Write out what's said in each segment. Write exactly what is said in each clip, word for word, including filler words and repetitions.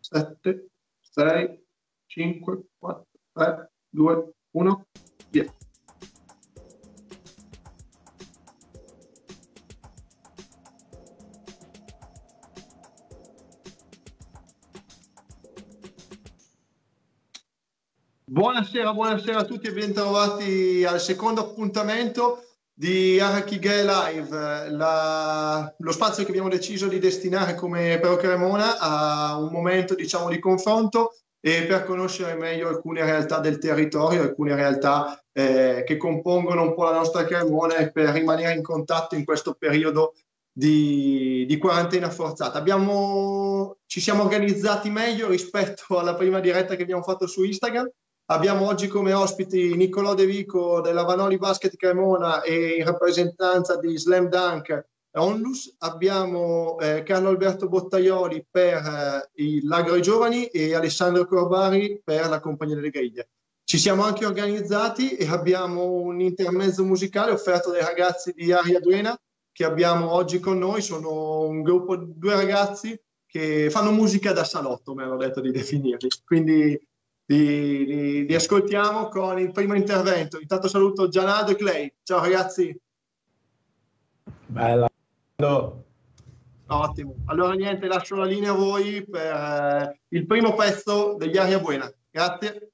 sette, sei, cinque, quattro, tre, due, uno, via. Buonasera, buonasera a tutti e bentrovati al secondo appuntamento di Arachighe Live, la, lo spazio che abbiamo deciso di destinare come Pro Cremona a un momento, diciamo, di confronto e per conoscere meglio alcune realtà del territorio, alcune realtà eh, che compongono un po' la nostra Cremona e per rimanere in contatto in questo periodo di, di quarantena forzata. Abbiamo, ci siamo organizzati meglio rispetto alla prima diretta che abbiamo fatto su Instagram. Abbiamo oggi come ospiti Nicolò De Vico della Vanoli Basket Cremona e in rappresentanza di Slam Dunk Onlus. Abbiamo eh, Carlo Alberto Bottaioli per eh, il l'Agro ai Giovani e Alessandro Corbari per la Compagnia delle Griglie. Ci siamo anche organizzati e abbiamo un intermezzo musicale offerto dai ragazzi di Aria Duena che abbiamo oggi con noi. Sono un gruppo di due ragazzi che fanno musica da salotto, mi hanno detto di definirli. Quindi Li, li, li ascoltiamo con il primo intervento. Intanto saluto Gianaldo e Clay. Ciao ragazzi. Bella. Ottimo. Allora niente, lascio la linea a voi per eh, il primo pezzo degli Aria Buena. Grazie.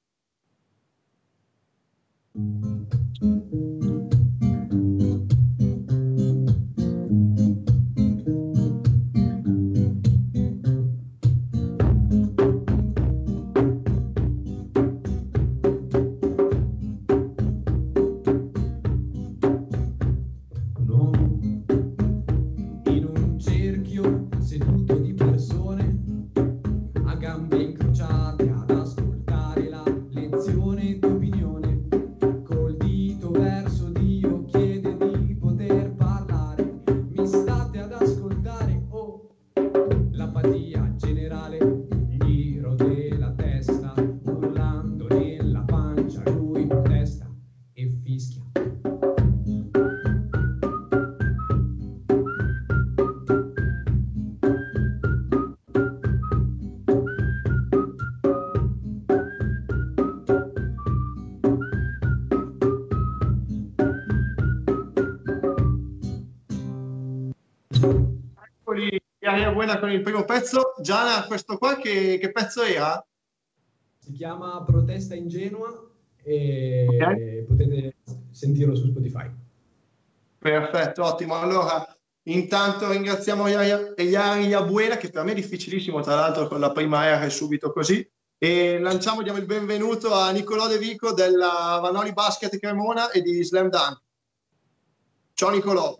Con il primo pezzo. Gianna, questo qua che, che pezzo era? Si chiama Protesta Ingenua e okay. Potete sentirlo su Spotify. Perfetto, ottimo. Allora intanto ringraziamo Iaria Buena, che per me è difficilissimo, tra l'altro con la prima R subito così, e lanciamo, diamo il benvenuto a Nicolò De Vico della Vanoli Basket Cremona e di Slam Dunk. Ciao Nicolò.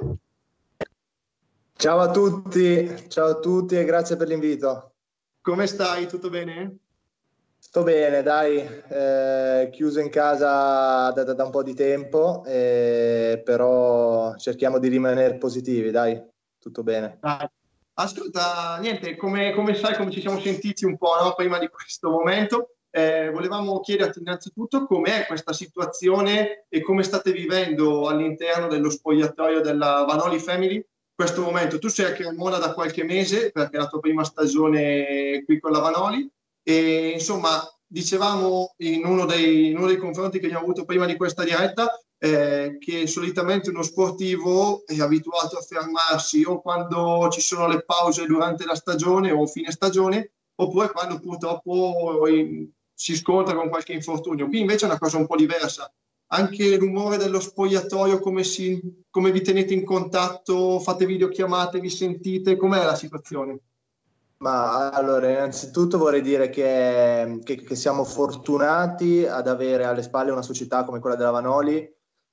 Ciao a tutti, ciao a tutti e grazie per l'invito. Come stai? Tutto bene? Sto bene, dai, eh, chiuso in casa da, da, da un po' di tempo, eh, però cerchiamo di rimanere positivi, dai, tutto bene. Dai. Ascolta, niente, come, come sai, come ci siamo sentiti un po', no, prima di questo momento, eh, volevamo chiederti innanzitutto com'è questa situazione e come state vivendo all'interno dello spogliatoio della Vanoli Family questo momento. Tu sei a Cremona da qualche mese perché è la tua prima stagione qui con la Vanoli e insomma dicevamo in uno dei, in uno dei confronti che abbiamo avuto prima di questa diretta eh, che solitamente uno sportivo è abituato a fermarsi o quando ci sono le pause durante la stagione o fine stagione oppure quando purtroppo in, si scontra con qualche infortunio. Qui invece è una cosa un po' diversa. Anche il rumore dello spogliatoio, come, si, come vi tenete in contatto, fate videochiamate, vi sentite, com'è la situazione? Ma allora, innanzitutto vorrei dire che, che, che siamo fortunati ad avere alle spalle una società come quella della Vanoli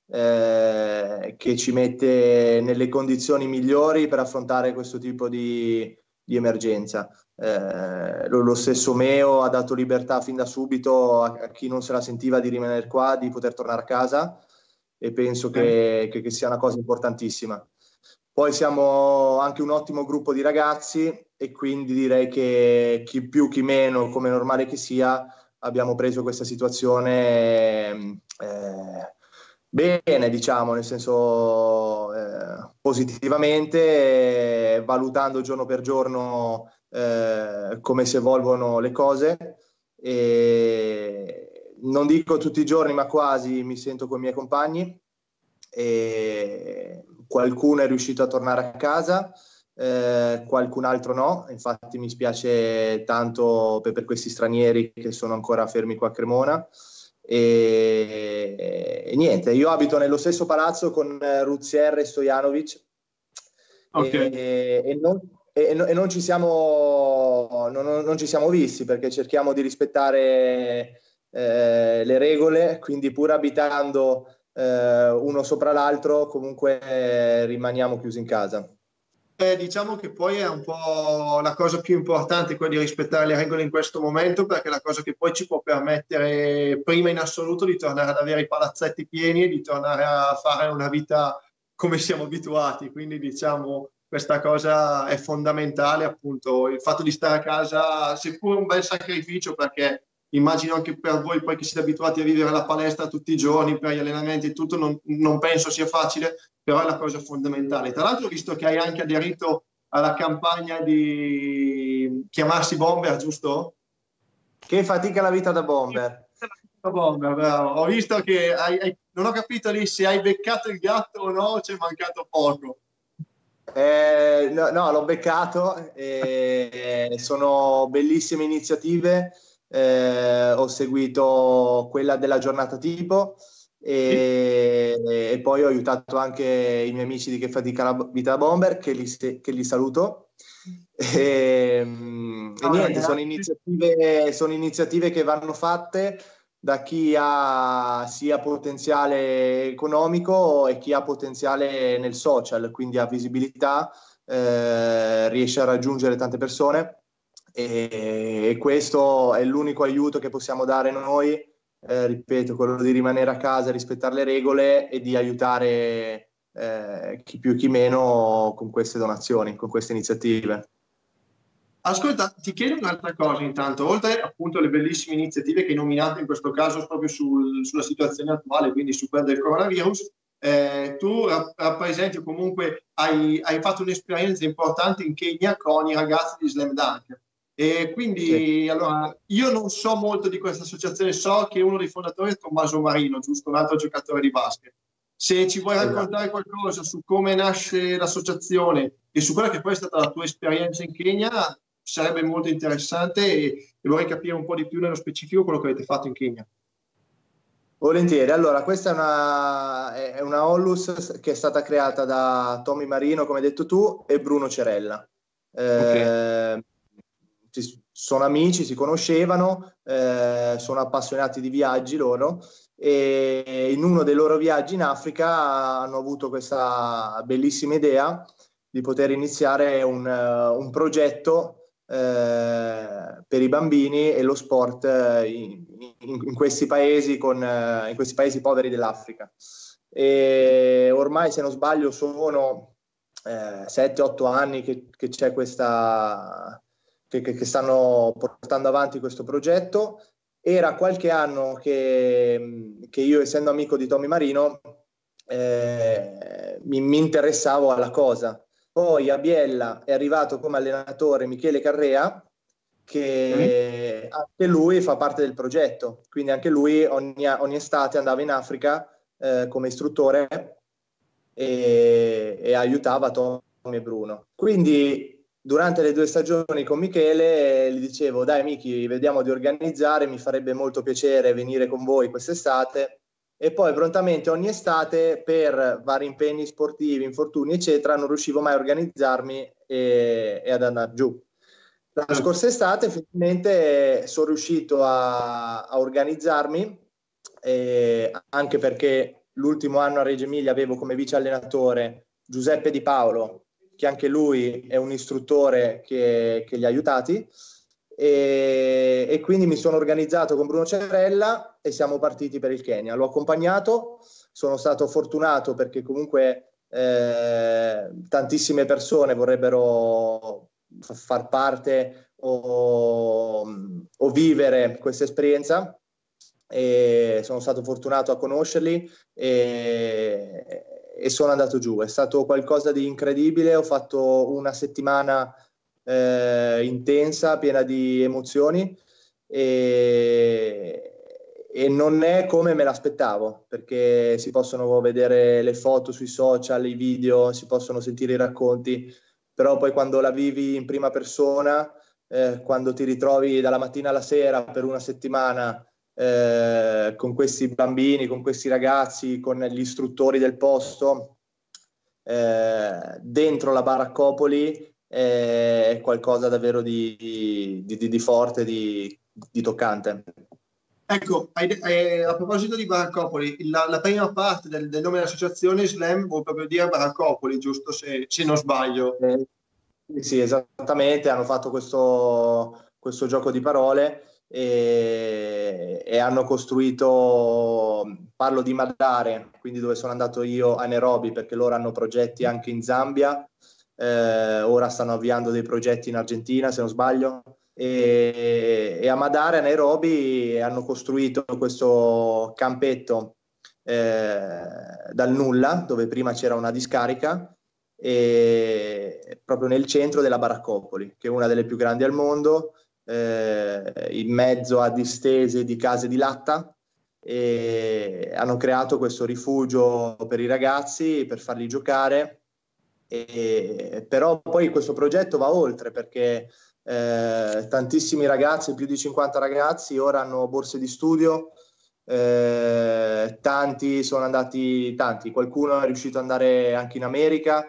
eh, che ci mette nelle condizioni migliori per affrontare questo tipo di, di emergenza. Eh, lo, lo stesso Meo ha dato libertà fin da subito a, a chi non se la sentiva di rimanere qua, di poter tornare a casa e penso che, che, che sia una cosa importantissima. Poi siamo anche un ottimo gruppo di ragazzi e quindi direi che chi più chi meno, come normale che sia, abbiamo preso questa situazione eh, bene, diciamo, nel senso eh, positivamente, eh, valutando giorno per giorno eh, come si evolvono le cose. E non dico tutti i giorni, ma quasi mi sento con i miei compagni. E qualcuno è riuscito a tornare a casa, eh, qualcun altro no. Infatti mi spiace tanto per, per questi stranieri che sono ancora fermi qua a Cremona. E, e niente, io abito nello stesso palazzo con Ruzier e Stojanovic. Okay. e, e, non, e, e non ci siamo non, non ci siamo visti, perché cerchiamo di rispettare eh, le regole, quindi pur abitando eh, uno sopra l'altro comunque eh, rimaniamo chiusi in casa. Eh, diciamo che poi è un po' la cosa più importante, quella di rispettare le regole in questo momento, perché è la cosa che poi ci può permettere prima in assoluto di tornare ad avere i palazzetti pieni e di tornare a fare una vita come siamo abituati. Quindi diciamo questa cosa è fondamentale, appunto il fatto di stare a casa, seppur un bel sacrificio, perché immagino anche per voi poi che siete abituati a vivere alla palestra tutti i giorni per gli allenamenti e tutto, non, non penso sia facile, però è la cosa fondamentale. Tra l'altro ho visto che hai anche aderito alla campagna di chiamarsi Bomber, giusto? Che fatica la vita da Bomber. Bomber, bravo. Ho visto che hai, hai, non ho capito lì se hai beccato il gatto o no, c'è mancato poco. Eh, no, no, l'ho beccato, e sono bellissime iniziative. Eh, ho seguito quella della giornata tipo e, e poi ho aiutato anche i miei amici di Che fatica la vita da Bomber, che li, che li saluto. E, e niente, sono iniziative, sono iniziative che vanno fatte da chi ha sia potenziale economico e chi ha potenziale nel social, quindi ha visibilità, eh, riesce a raggiungere tante persone. E, e questo è l'unico aiuto che possiamo dare noi, eh, ripeto, quello di rimanere a casa, rispettare le regole e di aiutare eh, chi più chi meno con queste donazioni, con queste iniziative. Ascolta, ti chiedo un'altra cosa intanto, oltre appunto alle bellissime iniziative che hai nominato in questo caso proprio sul, sulla situazione attuale, quindi su quella del coronavirus, eh, tu rappresenti o comunque hai, hai fatto un'esperienza importante in Kenya con i ragazzi di Slam Dunk. E quindi sì. Allora io non so molto di questa associazione, so che uno dei fondatori è Tommaso Marino, giusto, un altro giocatore di basket. Se ci vuoi raccontare qualcosa su come nasce l'associazione e su quella che poi è stata la tua esperienza in Kenya, sarebbe molto interessante e, e vorrei capire un po' di più nello specifico quello che avete fatto in Kenya. Volentieri. Allora, questa è una, è una Onlus che è stata creata da Tommy Marino, come hai detto tu, e Bruno Cerella. Eh, okay. Sono amici, si conoscevano, eh, sono appassionati di viaggi loro, e in uno dei loro viaggi in Africa hanno avuto questa bellissima idea di poter iniziare un, un progetto eh, per i bambini e lo sport in, in, in questi paesi con, in questi paesi poveri dell'Africa. E ormai, se non sbaglio, sono eh, sette otto anni che, che c'è questa Che, che stanno portando avanti questo progetto. Era qualche anno che, che io, essendo amico di Tommy Marino, eh, mi, mi interessavo alla cosa. Poi a Biella è arrivato come allenatore Michele Carrea, che mm. anche lui fa parte del progetto, quindi anche lui ogni, ogni estate andava in Africa eh, come istruttore e, e aiutava Tommy e Bruno. Quindi durante le due stagioni con Michele gli dicevo: dai Michi, vediamo di organizzare, mi farebbe molto piacere venire con voi quest'estate. E poi prontamente ogni estate, per vari impegni sportivi, infortuni eccetera, non riuscivo mai a organizzarmi e, e ad andare giù. La scorsa estate finalmente sono riuscito a, a organizzarmi, e anche perché l'ultimo anno a Reggio Emilia avevo come vice allenatore Giuseppe Di Paolo, che anche lui è un istruttore che, che li ha aiutati, e, e quindi mi sono organizzato con Bruno Cerella e siamo partiti per il Kenya. L'ho accompagnato, sono stato fortunato perché comunque eh, tantissime persone vorrebbero far parte o, o vivere questa esperienza, e sono stato fortunato a conoscerli e e sono andato giù. È stato qualcosa di incredibile. Ho fatto una settimana eh, intensa, piena di emozioni, e, e non è come me l'aspettavo, perché si possono vedere le foto sui social, i video, si possono sentire i racconti, però poi quando la vivi in prima persona, eh, quando ti ritrovi dalla mattina alla sera per una settimana eh, con questi bambini, con questi ragazzi, con gli istruttori del posto, eh, dentro la baraccopoli, è qualcosa davvero di, di, di, di forte, di, di toccante. Ecco, hai, hai, a proposito di Baraccopoli, la, la prima parte del, del nome dell'associazione Slam vuol proprio dire Baraccopoli, giusto, se, se non sbaglio? Eh, sì, esattamente, hanno fatto questo, questo gioco di parole e, e hanno costruito, parlo di Madare, quindi dove sono andato io, a Nairobi, perché loro hanno progetti anche in Zambia, eh, ora stanno avviando dei progetti in Argentina, se non sbaglio. E, e a Madare, a Nairobi, hanno costruito questo campetto eh, dal nulla, dove prima c'era una discarica, e proprio nel centro della Baraccopoli, che è una delle più grandi al mondo, eh, in mezzo a distese di case di latta, e hanno creato questo rifugio per i ragazzi, per farli giocare. E, però poi questo progetto va oltre, perché eh, tantissimi ragazzi, più di cinquanta ragazzi, ora hanno borse di studio, eh, tanti sono andati, tanti, qualcuno è riuscito ad andare anche in America.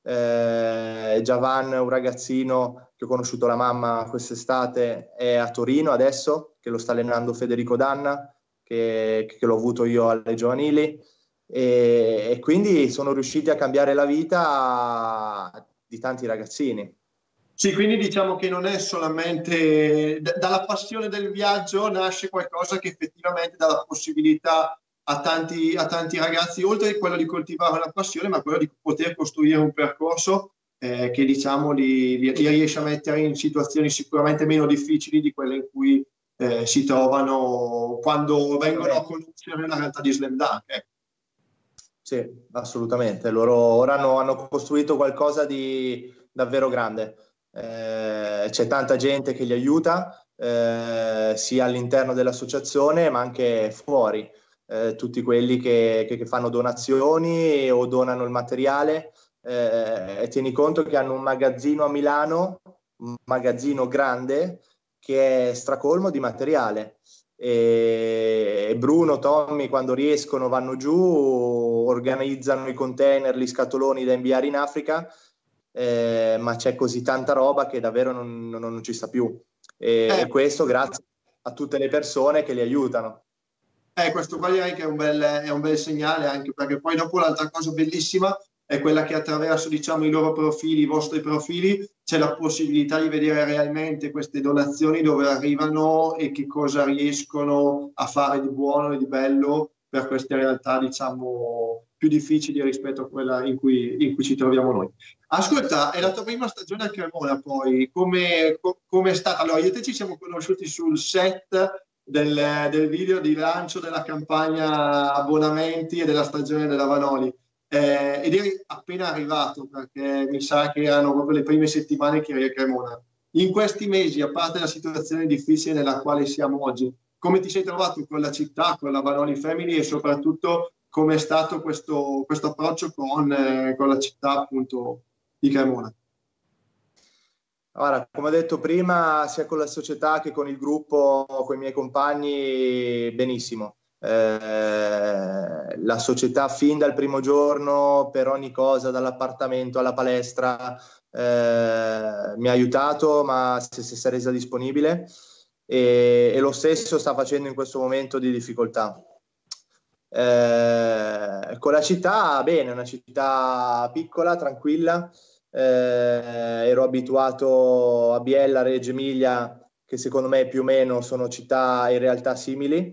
eh, Javan, un ragazzino che ho conosciuto la mamma quest'estate, è a Torino adesso, che lo sta allenando Federico Danna, che, che l'ho avuto io alle giovanili. E, e quindi sono riusciti a cambiare la vita di tanti ragazzini. Sì, quindi diciamo che non è solamente d- dalla passione del viaggio nasce qualcosa che effettivamente dà la possibilità a tanti, a tanti ragazzi, oltre a quello di coltivare la passione, ma quello di poter costruire un percorso eh, che diciamo li, li, li riesce a mettere in situazioni sicuramente meno difficili di quelle in cui eh, si trovano quando vengono a conoscere la realtà di Slam Dunk. Ecco. Sì, assolutamente. Loro ora hanno, hanno costruito qualcosa di davvero grande. Eh, c'è tanta gente che li aiuta, eh, sia all'interno dell'associazione ma anche fuori. Eh, tutti quelli che, che, che fanno donazioni o donano il materiale. Eh, e tieni conto che hanno un magazzino a Milano, un magazzino grande, che è stracolmo di materiale. E Bruno, Tommy, quando riescono vanno giù, organizzano i container, gli scatoloni da inviare in Africa, eh, ma c'è così tanta roba che davvero non, non, non ci sta più, e, Eh, e questo grazie a tutte le persone che li aiutano. Eh, questo qua direi che è un bel, è un bel segnale, anche perché poi dopo l'altra cosa bellissima è quella che attraverso, diciamo, i loro profili, i vostri profili, c'è la possibilità di vedere realmente queste donazioni, dove arrivano e che cosa riescono a fare di buono e di bello per queste realtà, diciamo, più difficili rispetto a quella in cui, in cui ci troviamo noi. Ascolta, è la tua prima stagione a Cremona, poi come, come è stata? Allora, io e te ci siamo conosciuti sul set Del, del video di lancio della campagna abbonamenti e della stagione della Vanoli, eh, ed eri appena arrivato, perché mi sa che erano proprio le prime settimane che eri a Cremona. In questi mesi, a parte la situazione difficile nella quale siamo oggi, come ti sei trovato con la città, con la Vanoli Family, e soprattutto come è stato questo, questo approccio con, eh, con la città appunto di Cremona? Ora, come ho detto prima, sia con la società che con il gruppo, con i miei compagni, benissimo. Eh, la società fin dal primo giorno, per ogni cosa, dall'appartamento alla palestra, eh, mi ha aiutato, ma si, si è resa disponibile, e, e lo stesso sta facendo in questo momento di difficoltà. Eh, con la città, bene, è una città piccola, tranquilla. Eh, ero abituato a Biella, Reggio Emilia, che secondo me più o meno sono città in realtà simili,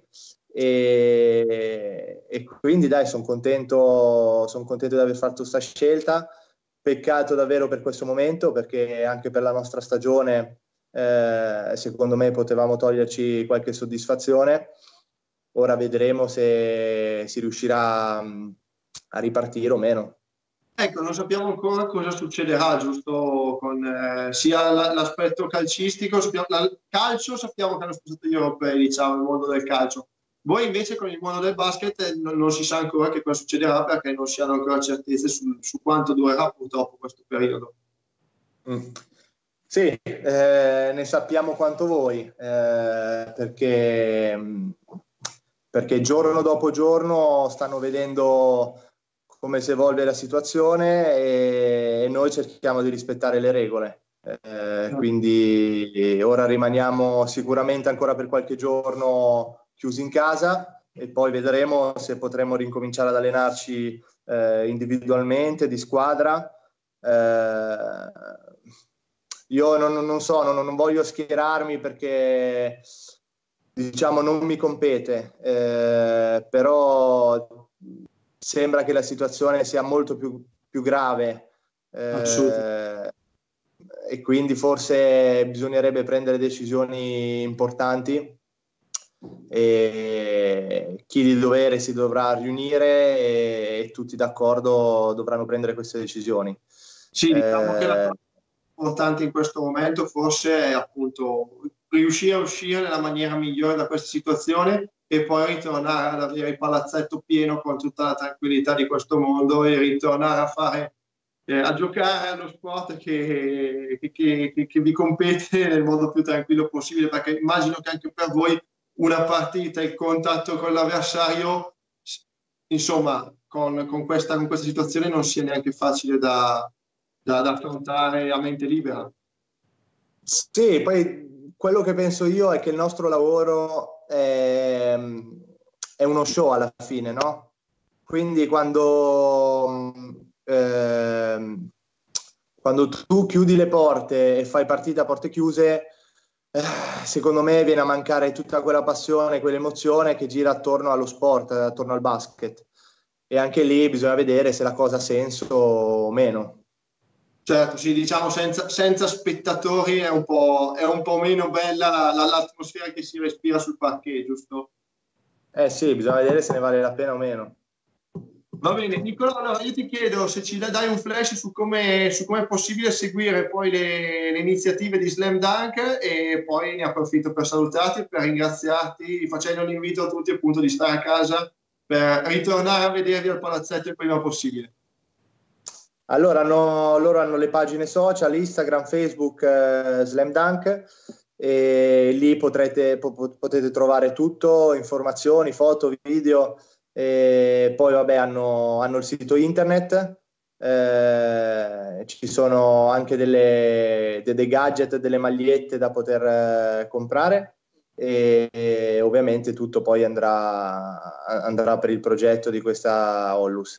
e, e quindi dai, sono contento, sono contento di aver fatto questa scelta. Peccato davvero per questo momento, perché anche per la nostra stagione eh, secondo me potevamo toglierci qualche soddisfazione. Ora vedremo se si riuscirà a ripartire o meno. Ecco, non sappiamo ancora cosa succederà, giusto, con eh, sia l- l'aspetto calcistico, sappiamo, la- il calcio sappiamo che hanno spostato gli europei, diciamo, il mondo del calcio. Voi invece con il mondo del basket eh, non, non si sa ancora che cosa succederà perché non si hanno ancora certezze su, su quanto durerà purtroppo questo periodo. Mm. Sì, eh, ne sappiamo quanto voi, eh, perché, perché giorno dopo giorno stanno vedendo come si evolve la situazione e, e noi cerchiamo di rispettare le regole. Eh, quindi ora rimaniamo sicuramente ancora per qualche giorno chiusi in casa e poi vedremo se potremo rincominciare ad allenarci eh, individualmente, di squadra. Eh, io non, non so, non, non voglio schierarmi perché diciamo non mi compete, eh, però sembra che la situazione sia molto più, più grave eh, e quindi forse bisognerebbe prendere decisioni importanti e chi di dovere si dovrà riunire e, e tutti d'accordo dovranno prendere queste decisioni. Sì, diciamo eh, che la cosa importante in questo momento forse è appunto riuscire a uscire nella maniera migliore da questa situazione e poi ritornare ad avere il palazzetto pieno con tutta la tranquillità di questo mondo e ritornare a fare, eh, a giocare allo sport che, che, che, che vi compete nel modo più tranquillo possibile, perché immagino che anche per voi una partita, il contatto con l'avversario, insomma, con, con, questa, con questa situazione non sia neanche facile da, da, da affrontare a mente libera. Sì, poi quello che penso io è che il nostro lavoro è, è uno show alla fine, no? Quindi quando, eh, quando tu chiudi le porte e fai partita a porte chiuse, eh, secondo me viene a mancare tutta quella passione, quell'emozione che gira attorno allo sport, attorno al basket. E anche lì bisogna vedere se la cosa ha senso o meno. Certo, sì, diciamo senza, senza spettatori è un po', è un po' meno bella la, la, l'atmosfera che si respira sul parquet, giusto? Eh sì, bisogna vedere se ne vale la pena o meno. Va bene, Nicola, allora io ti chiedo se ci dai un flash su come su come è possibile seguire poi le, le iniziative di Slam Dunk e poi ne approfitto per salutarti, per ringraziarti, facendo un invito a tutti appunto di stare a casa per ritornare a vedervi al palazzetto il prima possibile. Allora, hanno, loro hanno le pagine social, Instagram, Facebook, eh, Slam Dunk, e lì potrete, po- potete trovare tutto, informazioni, foto, video, e poi vabbè hanno, hanno il sito internet, eh, ci sono anche delle, de- dei gadget, delle magliette da poter eh, comprare e, e ovviamente tutto poi andrà, andrà per il progetto di questa Ollus.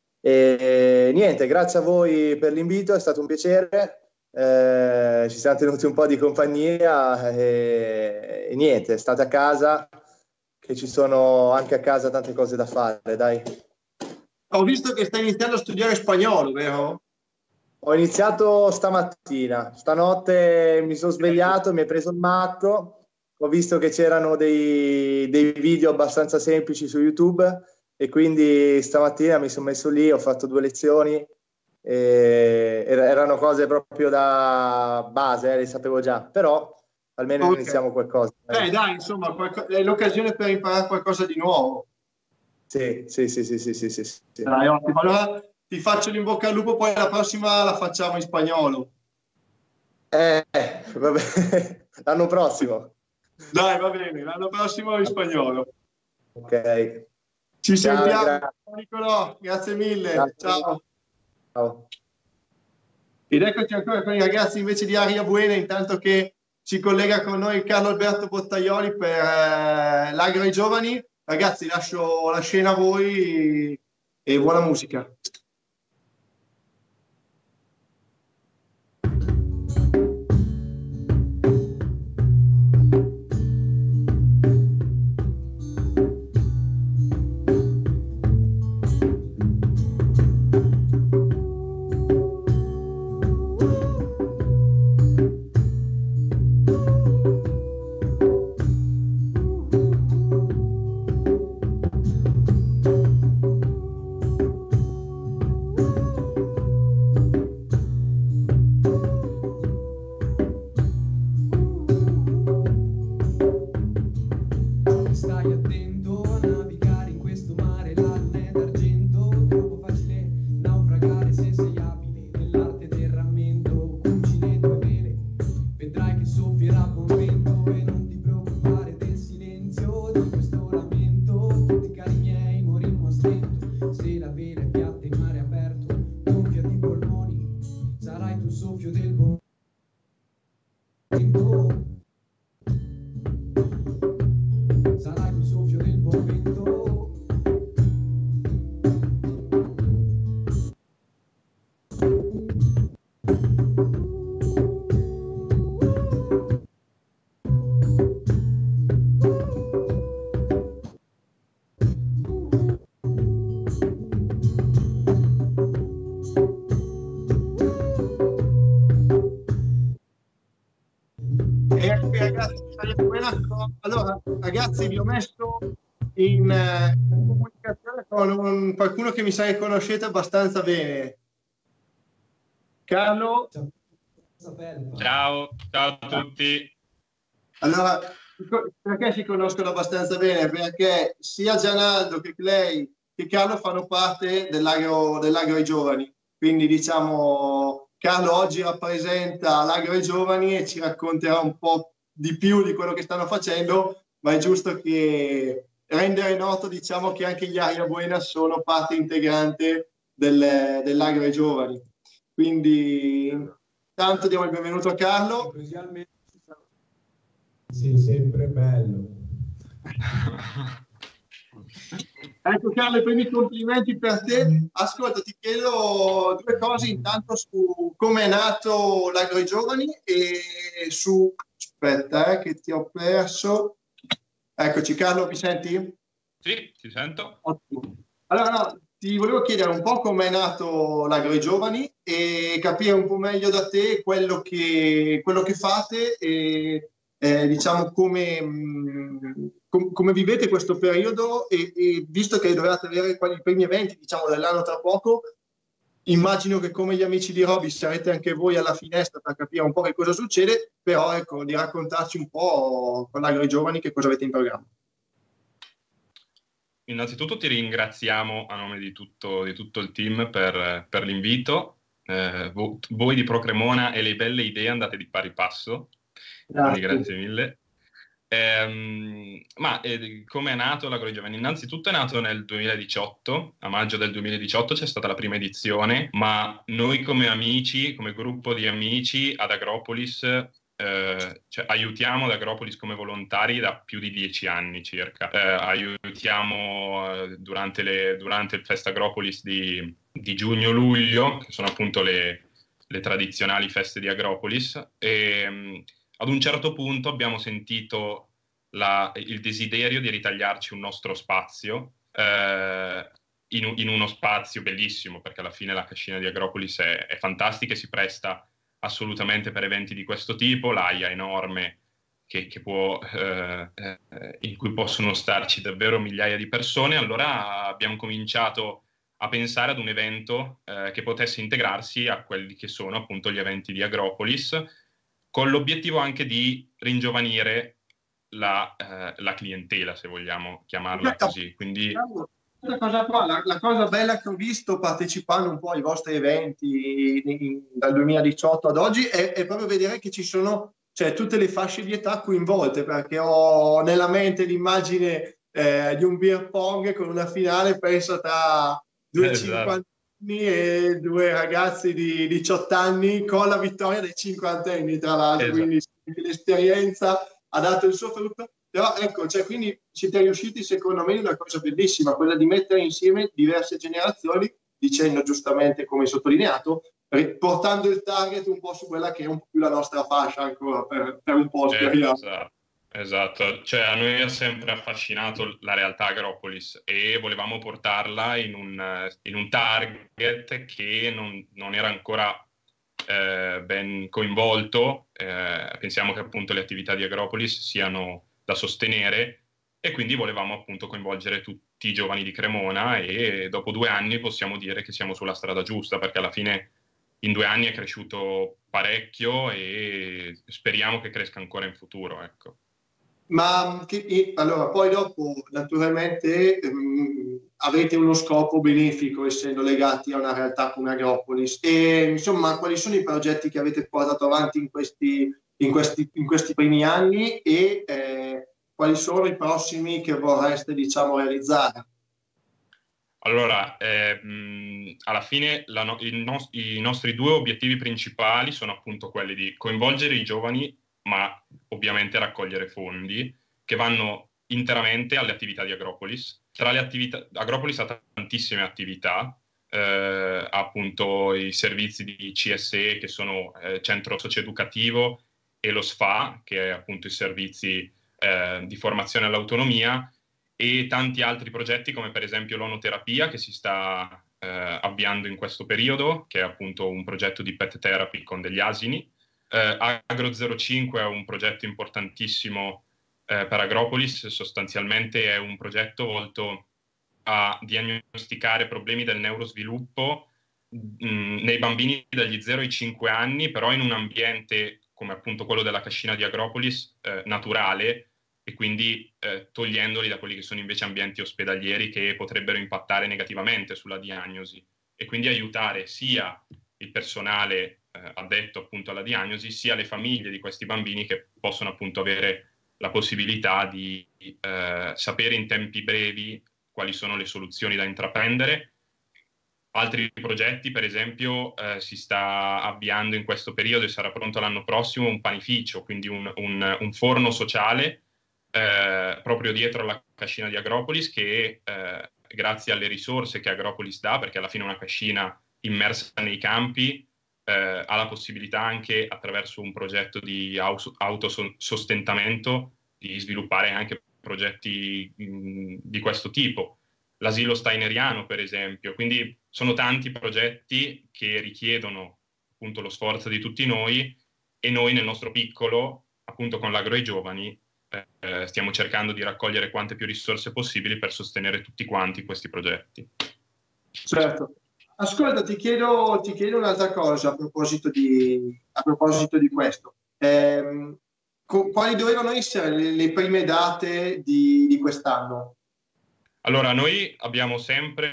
E niente, grazie a voi per l'invito, è stato un piacere, eh, ci siamo tenuti un po' di compagnia e, e niente, state a casa, che ci sono anche a casa tante cose da fare, dai. Ho visto che stai iniziando a studiare spagnolo, vero? Ho iniziato stamattina, stanotte mi sono svegliato, mi è preso il matto, ho visto che c'erano dei, dei video abbastanza semplici su YouTube e quindi stamattina mi sono messo lì, ho fatto due lezioni e erano cose proprio da base, eh, le sapevo già, però almeno Okay. iniziamo qualcosa. Beh, dai, insomma, qualco- è l'occasione per imparare qualcosa di nuovo. Sì, sì, sì, sì, sì, sì, sì, sì. Dai, ottimo. Allora ti faccio l'in bocca al lupo, poi la prossima la facciamo in spagnolo. Eh, vabbè, l'anno prossimo. Dai, va bene, l'anno prossimo in spagnolo. Ok. Ci Ciao, sentiamo, gra- Nicolò, grazie mille. grazie. Ciao. Ciao. Ed eccoci ancora con i ragazzi invece di Aria Buena, intanto che si collega con noi Carlo Alberto Bottaioli per eh, l'Agro ai Giovani. Ragazzi, lascio la scena a voi e buona musica. momento. Allora, ragazzi, vi ho messo in, eh, in comunicazione con un, qualcuno che mi sa che conoscete abbastanza bene. Carlo. Ciao, ciao a tutti. Allora, perché si conoscono abbastanza bene? Perché sia Gianaldo che Clay che Carlo fanno parte dell'agro, dell'agro ai giovani. Quindi, diciamo, Carlo oggi rappresenta l'agro ai giovani e ci racconterà un po' di più di quello che stanno facendo, ma è giusto che rendere noto, diciamo, che anche gli Aria Buena sono parte integrante del, dell'agro ai giovani. Quindi tanto diamo il benvenuto a Carlo. Sì, sempre bello. Ecco Carlo, i primi complimenti per te. Ascolta, ti chiedo due cose, intanto su come è nato l'agro ai giovani e su... Aspetta, eh, che ti ho perso. Eccoci, Carlo, mi senti? Sì, ti sento. Ottimo. Allora, no, ti volevo chiedere un po' come è nato l'agro ai giovani e capire un po' meglio da te quello che, quello che fate e eh, diciamo come, mh, com, come vivete questo periodo e, e visto che dovete avere i primi eventi, diciamo, dell'anno tra poco, immagino che come gli amici di Roby sarete anche voi alla finestra per capire un po' che cosa succede, però ecco, di raccontarci un po' con l'agro ai giovani che cosa avete in programma. Innanzitutto ti ringraziamo a nome di tutto, di tutto il team per, per l'invito. Eh, vo, voi di Pro Cremona e le belle idee andate di pari passo, Grazie. quindi grazie mille. Eh, ma eh, come è nato l'agro ai giovani? Innanzitutto è nato nel duemiladiciotto, a maggio del duemiladiciotto c'è stata la prima edizione, ma noi come amici, come gruppo di amici ad Agropolis, eh, cioè, aiutiamo ad Agropolis come volontari da più di dieci anni circa. Eh, aiutiamo eh, durante, le, durante il Fest Agropolis di, di giugno-luglio, che sono appunto le, le tradizionali feste di Agropolis, e ad un certo punto abbiamo sentito la, il desiderio di ritagliarci un nostro spazio, eh, in, in uno spazio bellissimo, perché alla fine la cascina di Agropolis è, è fantastica e si presta assolutamente per eventi di questo tipo, l'Aia enorme che, che può, eh, eh, in cui possono starci davvero migliaia di persone. Allora abbiamo cominciato a pensare ad un evento eh, che potesse integrarsi a quelli che sono appunto gli eventi di Agropolis, con l'obiettivo anche di ringiovanire la, eh, la clientela, se vogliamo chiamarla così. Quindi cosa qua, la, la cosa bella che ho visto partecipando un po' ai vostri eventi in, in, dal duemiladiciotto ad oggi è, è proprio vedere che ci sono, cioè, tutte le fasce di età coinvolte, perché ho nella mente l'immagine eh, di un beer pong con una finale penso tra due esatto. cinquanta e due ragazzi di diciotto anni con la vittoria dei cinquantenni tra l'altro, esatto. Quindi l'esperienza ha dato il suo frutto, però ecco, cioè, quindi siete riusciti secondo me in una cosa bellissima, quella di mettere insieme diverse generazioni, dicendo giustamente come sottolineato, portando il target un po' su quella che è un po' più la nostra fascia ancora per, per un po', speriamo. Esatto. Esatto, cioè a noi ha sempre affascinato la realtà Agropolis e volevamo portarla in un, in un target che non, non era ancora eh, ben coinvolto. Eh, pensiamo che appunto le attività di Agropolis siano da sostenere e quindi volevamo appunto coinvolgere tutti i giovani di Cremona e dopo due anni possiamo dire che siamo sulla strada giusta, perché alla fine in due anni è cresciuto parecchio e speriamo che cresca ancora in futuro, ecco. Ma che, allora, poi dopo naturalmente ehm, avete uno scopo benefico essendo legati a una realtà come Agropolis e insomma quali sono i progetti che avete portato avanti in questi, in questi, in questi primi anni e eh, quali sono i prossimi che vorreste, diciamo, realizzare? Allora, eh, mh, alla fine la no- i, no- i nostri due obiettivi principali sono appunto quelli di coinvolgere i giovani, ma ovviamente raccogliere fondi che vanno interamente alle attività di Agropolis. Tra le attività, Agropolis ha tantissime attività, eh, appunto i servizi di C S E, che sono eh, centro socioeducativo, e lo S F A, che è appunto i servizi eh, di formazione all'autonomia, e tanti altri progetti come per esempio l'onoterapia, che si sta eh, avviando in questo periodo, che è appunto un progetto di pet therapy con degli asini. Eh, Agro zero cinque è un progetto importantissimo eh, per Agropolis. Sostanzialmente è un progetto volto a diagnosticare problemi del neurosviluppo mh, nei bambini dagli zero ai cinque anni, però in un ambiente come appunto quello della cascina di Agropolis, eh, naturale, e quindi eh, togliendoli da quelli che sono invece ambienti ospedalieri che potrebbero impattare negativamente sulla diagnosi, e quindi aiutare sia il personale eh, addetto appunto alla diagnosi, sia le famiglie di questi bambini, che possono appunto avere la possibilità di eh, sapere in tempi brevi quali sono le soluzioni da intraprendere. Altri progetti, per esempio, eh, si sta avviando in questo periodo e sarà pronto l'anno prossimo un panificio, quindi un, un, un forno sociale eh, proprio dietro alla cascina di Agropolis, che eh, grazie alle risorse che Agropolis dà, perché alla fine è una cascina immersa nei campi, eh, ha la possibilità anche attraverso un progetto di autosostentamento di sviluppare anche progetti mh, di questo tipo. L'asilo steineriano, per esempio. Quindi sono tanti progetti che richiedono appunto lo sforzo di tutti noi, e noi nel nostro piccolo, appunto con l'Agro ai Giovani, eh, stiamo cercando di raccogliere quante più risorse possibili per sostenere tutti quanti questi progetti. Certo. Ascolta, ti chiedo, ti chiedo un'altra cosa a proposito di, a proposito di questo. Eh, quali dovevano essere le, le prime date di, di quest'anno? Allora, noi abbiamo sempre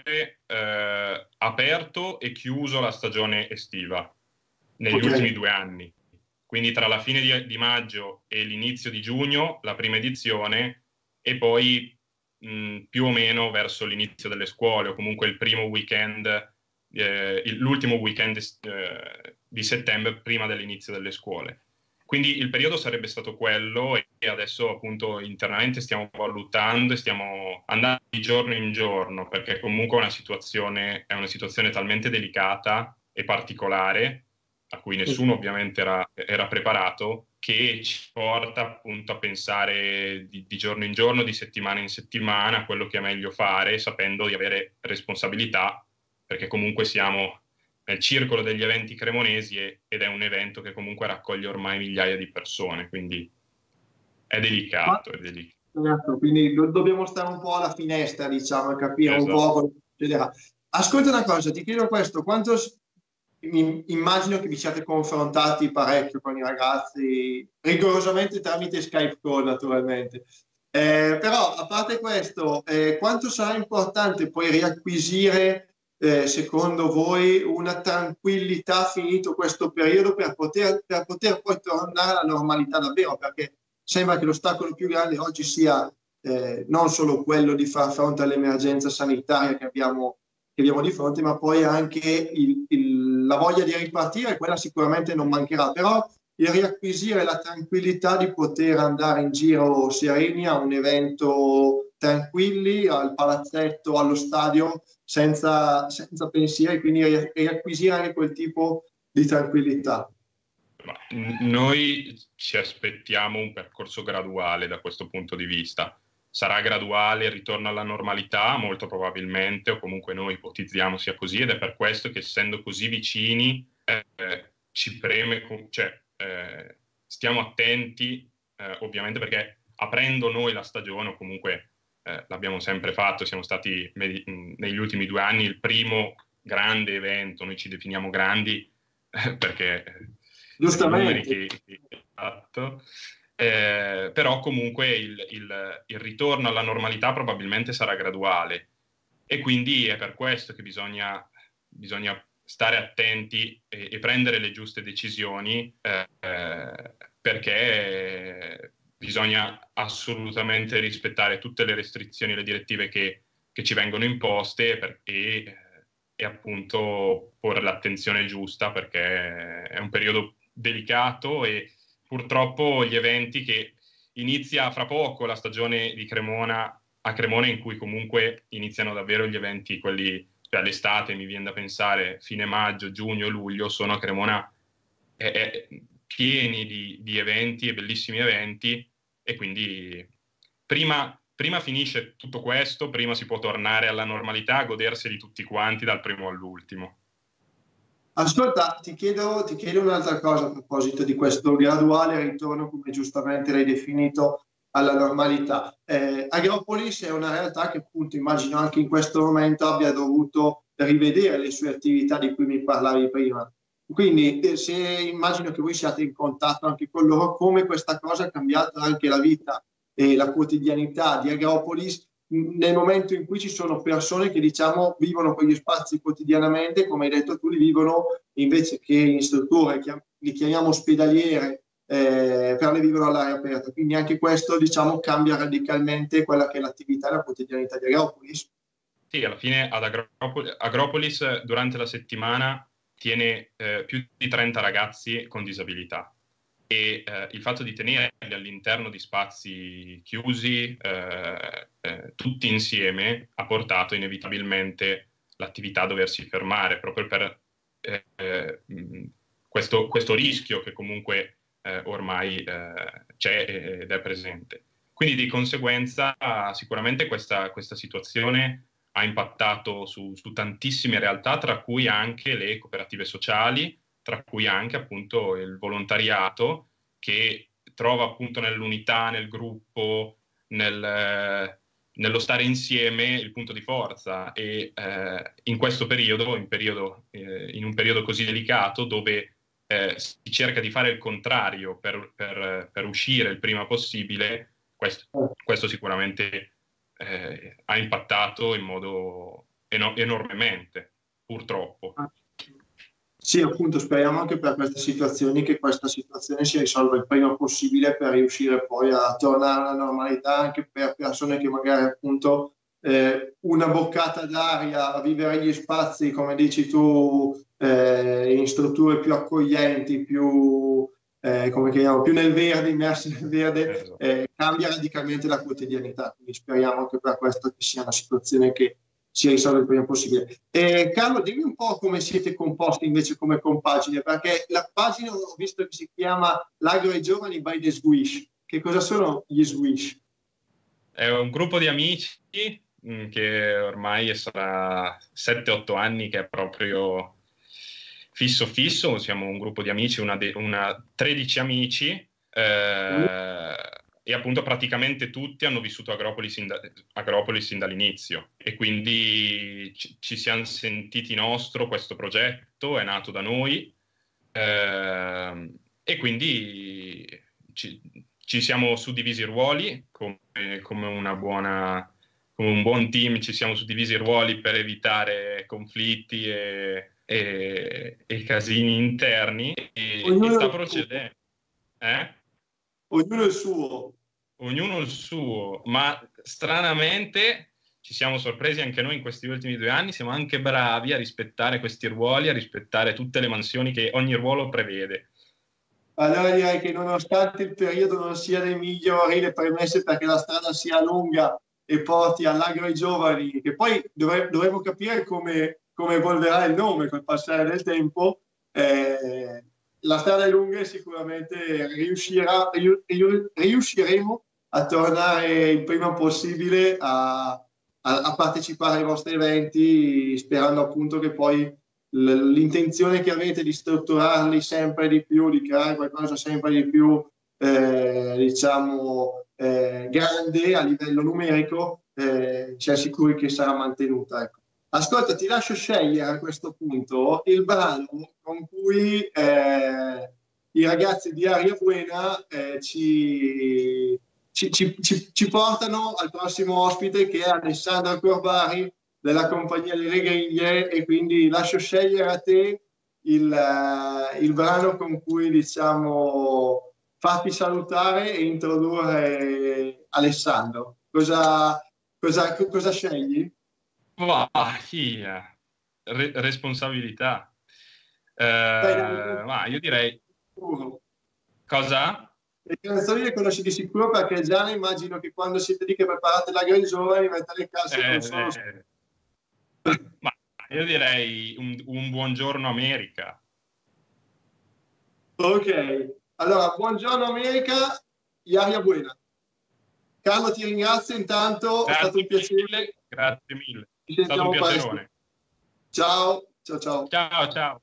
eh, aperto e chiuso la stagione estiva negli okay. ultimi due anni. Quindi tra la fine di, di maggio e l'inizio di giugno la prima edizione, e poi mh, più o meno verso l'inizio delle scuole, o comunque il primo weekend, eh, l'ultimo weekend eh, di settembre prima dell'inizio delle scuole. Quindi il periodo sarebbe stato quello, e adesso appunto internamente stiamo valutando e stiamo andando di giorno in giorno, perché comunque una situazione, è una situazione talmente delicata e particolare, a cui nessuno ovviamente era, era preparato, che ci porta appunto a pensare di, di giorno in giorno, di settimana in settimana, quello che è meglio fare, sapendo di avere responsabilità, perché comunque siamo nel circolo degli eventi cremonesi, ed è un evento che comunque raccoglie ormai migliaia di persone, quindi è delicato. È delicato. Certo, quindi do- dobbiamo stare un po' alla finestra, diciamo, e capire esatto. un po' cosa succederà. Ascolta una cosa, ti chiedo questo, quanto immagino che vi siate confrontati parecchio con i ragazzi, rigorosamente tramite Skype call naturalmente, eh, però a parte questo, eh, quanto sarà importante poi riacquisire Eh, secondo voi una tranquillità finito questo periodo per poter, per poter poi tornare alla normalità davvero, perché sembra che l'ostacolo più grande oggi sia eh, non solo quello di far fronte all'emergenza sanitaria che abbiamo, che abbiamo di fronte, ma poi anche il, il, la voglia di ripartire, quella sicuramente non mancherà, però il riacquisire la tranquillità di poter andare in giro sereni a un evento tranquilli, al palazzetto, allo stadio, senza, senza pensieri, quindi riacquisire anche quel tipo di tranquillità. Noi ci aspettiamo un percorso graduale da questo punto di vista. Sarà graduale il ritorno alla normalità, molto probabilmente, o comunque noi ipotizziamo sia così, ed è per questo che, essendo così vicini, eh, ci preme, cioè eh, stiamo attenti, eh, ovviamente, perché aprendo noi la stagione, o comunque eh, l'abbiamo sempre fatto, siamo stati med- negli ultimi due anni il primo grande evento, noi ci definiamo grandi eh, perché giustamente che, che fatto. Eh, però comunque il, il, il ritorno alla normalità probabilmente sarà graduale, e quindi è per questo che bisogna, bisogna stare attenti e, e prendere le giuste decisioni, eh, perché bisogna assolutamente rispettare tutte le restrizioni e le direttive che, che ci vengono imposte, per, e, e appunto porre l'attenzione giusta, perché è un periodo delicato, e purtroppo gli eventi che inizia fra poco la stagione di Cremona a Cremona, in cui comunque iniziano davvero gli eventi, quelli, cioè l'estate, mi viene da pensare, fine maggio, giugno, luglio, sono a Cremona eh, eh, pieni di, di eventi e bellissimi eventi, e quindi prima, prima finisce tutto questo, prima si può tornare alla normalità, goderseli tutti quanti dal primo all'ultimo. Ascolta, ti chiedo, ti chiedo un'altra cosa a proposito di questo graduale ritorno, come giustamente l'hai definito, alla normalità. Eh, Agropolis è una realtà che appunto immagino anche in questo momento abbia dovuto rivedere le sue attività di cui mi parlavi prima. Quindi eh, se immagino che voi siate in contatto anche con loro, come questa cosa ha cambiato anche la vita e la quotidianità di Agropolis nel momento in cui ci sono persone che diciamo vivono quegli spazi quotidianamente, come hai detto tu, li vivono invece che in strutture, li chiamiamo ospedaliere, eh, però le vivono all'aria aperta. Quindi anche questo diciamo cambia radicalmente quella che è l'attività e la quotidianità di Agropolis. Sì, alla fine ad Agropolis, Agropolis durante la settimana tiene eh, più di trenta ragazzi con disabilità, e eh, il fatto di tenerli all'interno di spazi chiusi eh, eh, tutti insieme ha portato inevitabilmente l'attività a doversi fermare, proprio per eh, eh, questo, questo rischio che comunque eh, ormai eh, c'è ed è presente. Quindi di conseguenza sicuramente questa, questa situazione ha impattato su, su tantissime realtà, tra cui anche le cooperative sociali, tra cui anche appunto il volontariato, che trova appunto nell'unità, nel gruppo, nel, nello stare insieme il punto di forza. E eh, in questo periodo, in, periodo eh, in un periodo così delicato, dove eh, si cerca di fare il contrario per, per, per uscire il prima possibile, questo, questo sicuramente eh, ha impattato in modo eno- enormemente, purtroppo. Sì, appunto, speriamo anche per queste situazioni che questa situazione si risolva il prima possibile per riuscire poi a tornare alla normalità, anche per persone che magari appunto eh, una boccata d'aria a vivere gli spazi, come dici tu, eh, in strutture più accoglienti, più, eh, come chiamiamo, più nel verde, immersi nel verde, eh, cambia radicalmente la quotidianità. Quindi speriamo anche per questo che sia una situazione che si risolve il prima possibile. Eh, Carlo, dimmi un po' come siete composti invece come compagine, perché la pagina ho visto che si chiama L'Agro ai Giovani by the Swish. Che cosa sono gli Swish? È un gruppo di amici mh, che ormai sarà sette otto anni che è proprio fisso fisso. Siamo un gruppo di amici, una, de- una tredici amici, eh, e appunto praticamente tutti hanno vissuto Agropolis sin, da, Agropolis sin dall'inizio, e quindi ci, ci siamo sentiti nostro questo progetto, è nato da noi, eh, e quindi ci, ci siamo suddivisi i ruoli come, come una buona, come un buon team. Ci siamo suddivisi i ruoli per evitare conflitti e, e, e casini interni, e, e sta procedendo. Eh? Ognuno il suo. Ognuno il suo, ma stranamente ci siamo sorpresi anche noi in questi ultimi due anni, siamo anche bravi a rispettare questi ruoli, a rispettare tutte le mansioni che ogni ruolo prevede. Allora direi che nonostante il periodo non sia dei migliori, le premesse perché la strada sia lunga e porti all'Agro ai Giovani, che poi dovre- dovremo capire come, come evolverà il nome col passare del tempo, eh, la strada è lunga e sicuramente riuscirà, riu- riusciremo a tornare il prima possibile a, a, a partecipare ai vostri eventi, sperando appunto che poi l- l'intenzione che avete di strutturarli sempre di più, di creare qualcosa sempre di più, eh, diciamo, eh, grande a livello numerico, eh, siamo sicuri che sarà mantenuta. Ecco. Ascolta, ti lascio scegliere a questo punto il brano con cui eh, i ragazzi di Aria Buena eh, ci, ci, ci, ci, ci portano al prossimo ospite, che è Alessandro Corbari della Compagnia delle Griglie, e quindi lascio scegliere a te il, uh, il brano con cui diciamo farti salutare e introdurre Alessandro. Cosa, cosa, cosa scegli? Wow, yeah. Re- responsabilità. Eh, Dai, dai, ma io direi... Cosa? Le canzoni le conosci di sicuro perché Gianna immagino che quando siete lì che preparate l'agro ai giovani mette le casse Eh, non solo... eh. Ma io direi un, un buongiorno America. Ok, allora buongiorno America, Iaria Buena. Carlo ti ringrazio intanto, Grazie è stato un piacere. mille, grazie mille. Ci È stato un sentiamo presto. piacerone. Ciao, ciao, ciao. Ciao, ciao.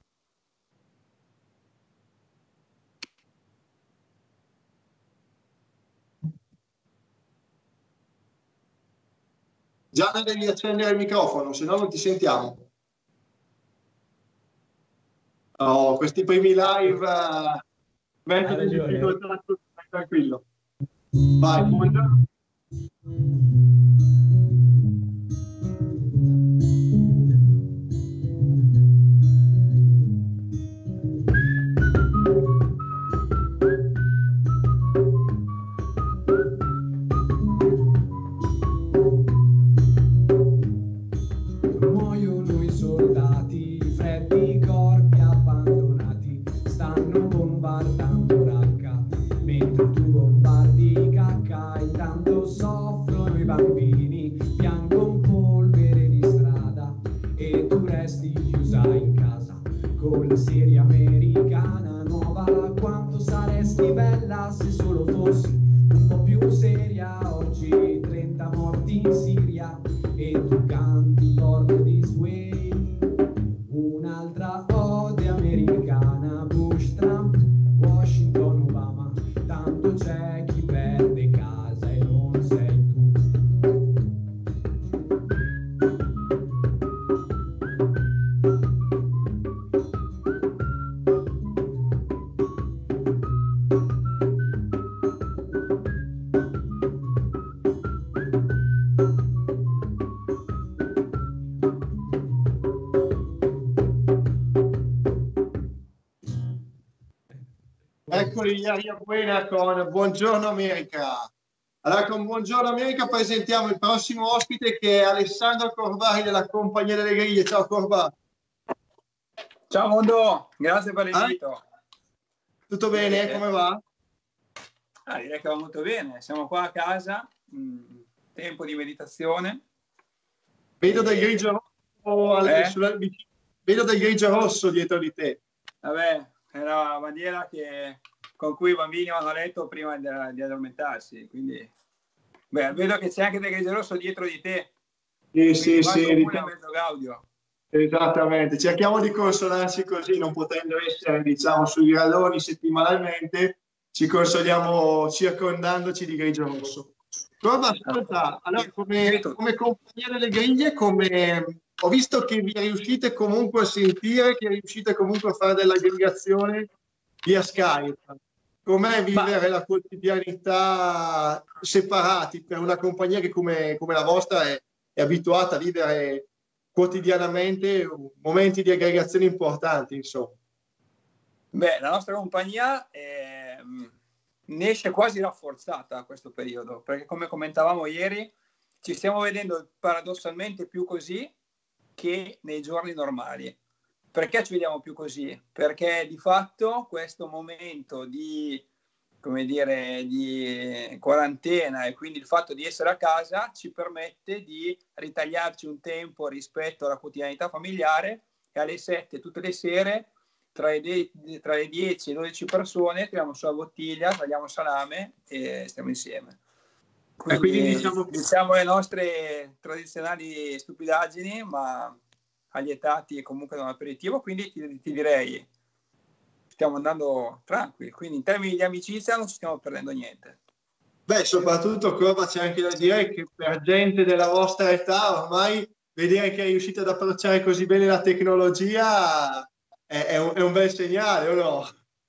Gianna devi accendere il microfono, se no non ti sentiamo. Oh, questi primi live uh, mettono in difficoltà, tranquillo. Vai, buongiorno. Muoiono i soldati, freddi corpi abbandonati, stanno bombardando Raqqa, mentre tu bombardi cacca, intanto soffrono i bambini, piangono polvere di strada e tu resti chiusa in casa con la serie americana nuova. Quanto saresti bella se solo fossi un po' più seria. Oggi trenta morti in Siria e tu canti Born This Way, un'altra ode americana. Bush, Trump, Washington, Obama, tanto c'è chi perde casa e non sei tu. Eccoli Iaria Buena con Buongiorno America. Allora con Buongiorno America presentiamo il prossimo ospite che è Alessandro Corvari della Compagnia delle Griglie. Ciao Corvari. Ciao mondo, grazie per l'invito. Ah, tutto bene? Come va? Ah, direi che va molto bene, siamo qua a casa, mh, tempo di meditazione. Vedo del grigio rosso, al- Eh? sulla- vedo del grigio rosso dietro di te. Vabbè, era la bandiera che, con cui i bambini vanno a letto prima di, di addormentarsi, quindi... Beh, vedo che c'è anche del grigio rosso dietro di te. Sì, sì, Quasi sì, comune diciamo- mezzo gaudio. esattamente. Cerchiamo di consolarci così, non potendo essere, diciamo, sui gradoni settimanalmente, ci consoliamo circondandoci di grigio rosso. Prova, ascolta, allora, come, come compagnia delle griglie, come, ho visto che vi riuscite comunque a sentire, che riuscite comunque a fare dell'aggregazione via Skype. Com'è vivere la quotidianità separati per una compagnia che come, come la vostra è, è abituata a vivere quotidianamente momenti di aggregazione importanti, insomma? Beh, la nostra compagnia è, ne esce quasi rafforzata a questo periodo, perché come commentavamo ieri, ci stiamo vedendo paradossalmente più così che nei giorni normali. Perché ci vediamo più così? Perché di fatto questo momento di, come dire, di quarantena e quindi il fatto di essere a casa ci permette di ritagliarci un tempo rispetto alla quotidianità familiare e alle sette tutte le sere tra le, de- tra le dieci e dodici persone tiriamo sulla bottiglia, tagliamo salame e stiamo insieme. Quindi, quindi diciamo- diciamo le nostre tradizionali stupidaggini, ma allietati comunque da un aperitivo, quindi ti, ti direi stiamo andando tranquilli, quindi in termini di amicizia non ci stiamo perdendo niente. Beh, soprattutto Corva, c'è anche da dire che per gente della vostra età ormai vedere che riuscite ad approcciare così bene la tecnologia è, è, un, è un bel segnale, o no?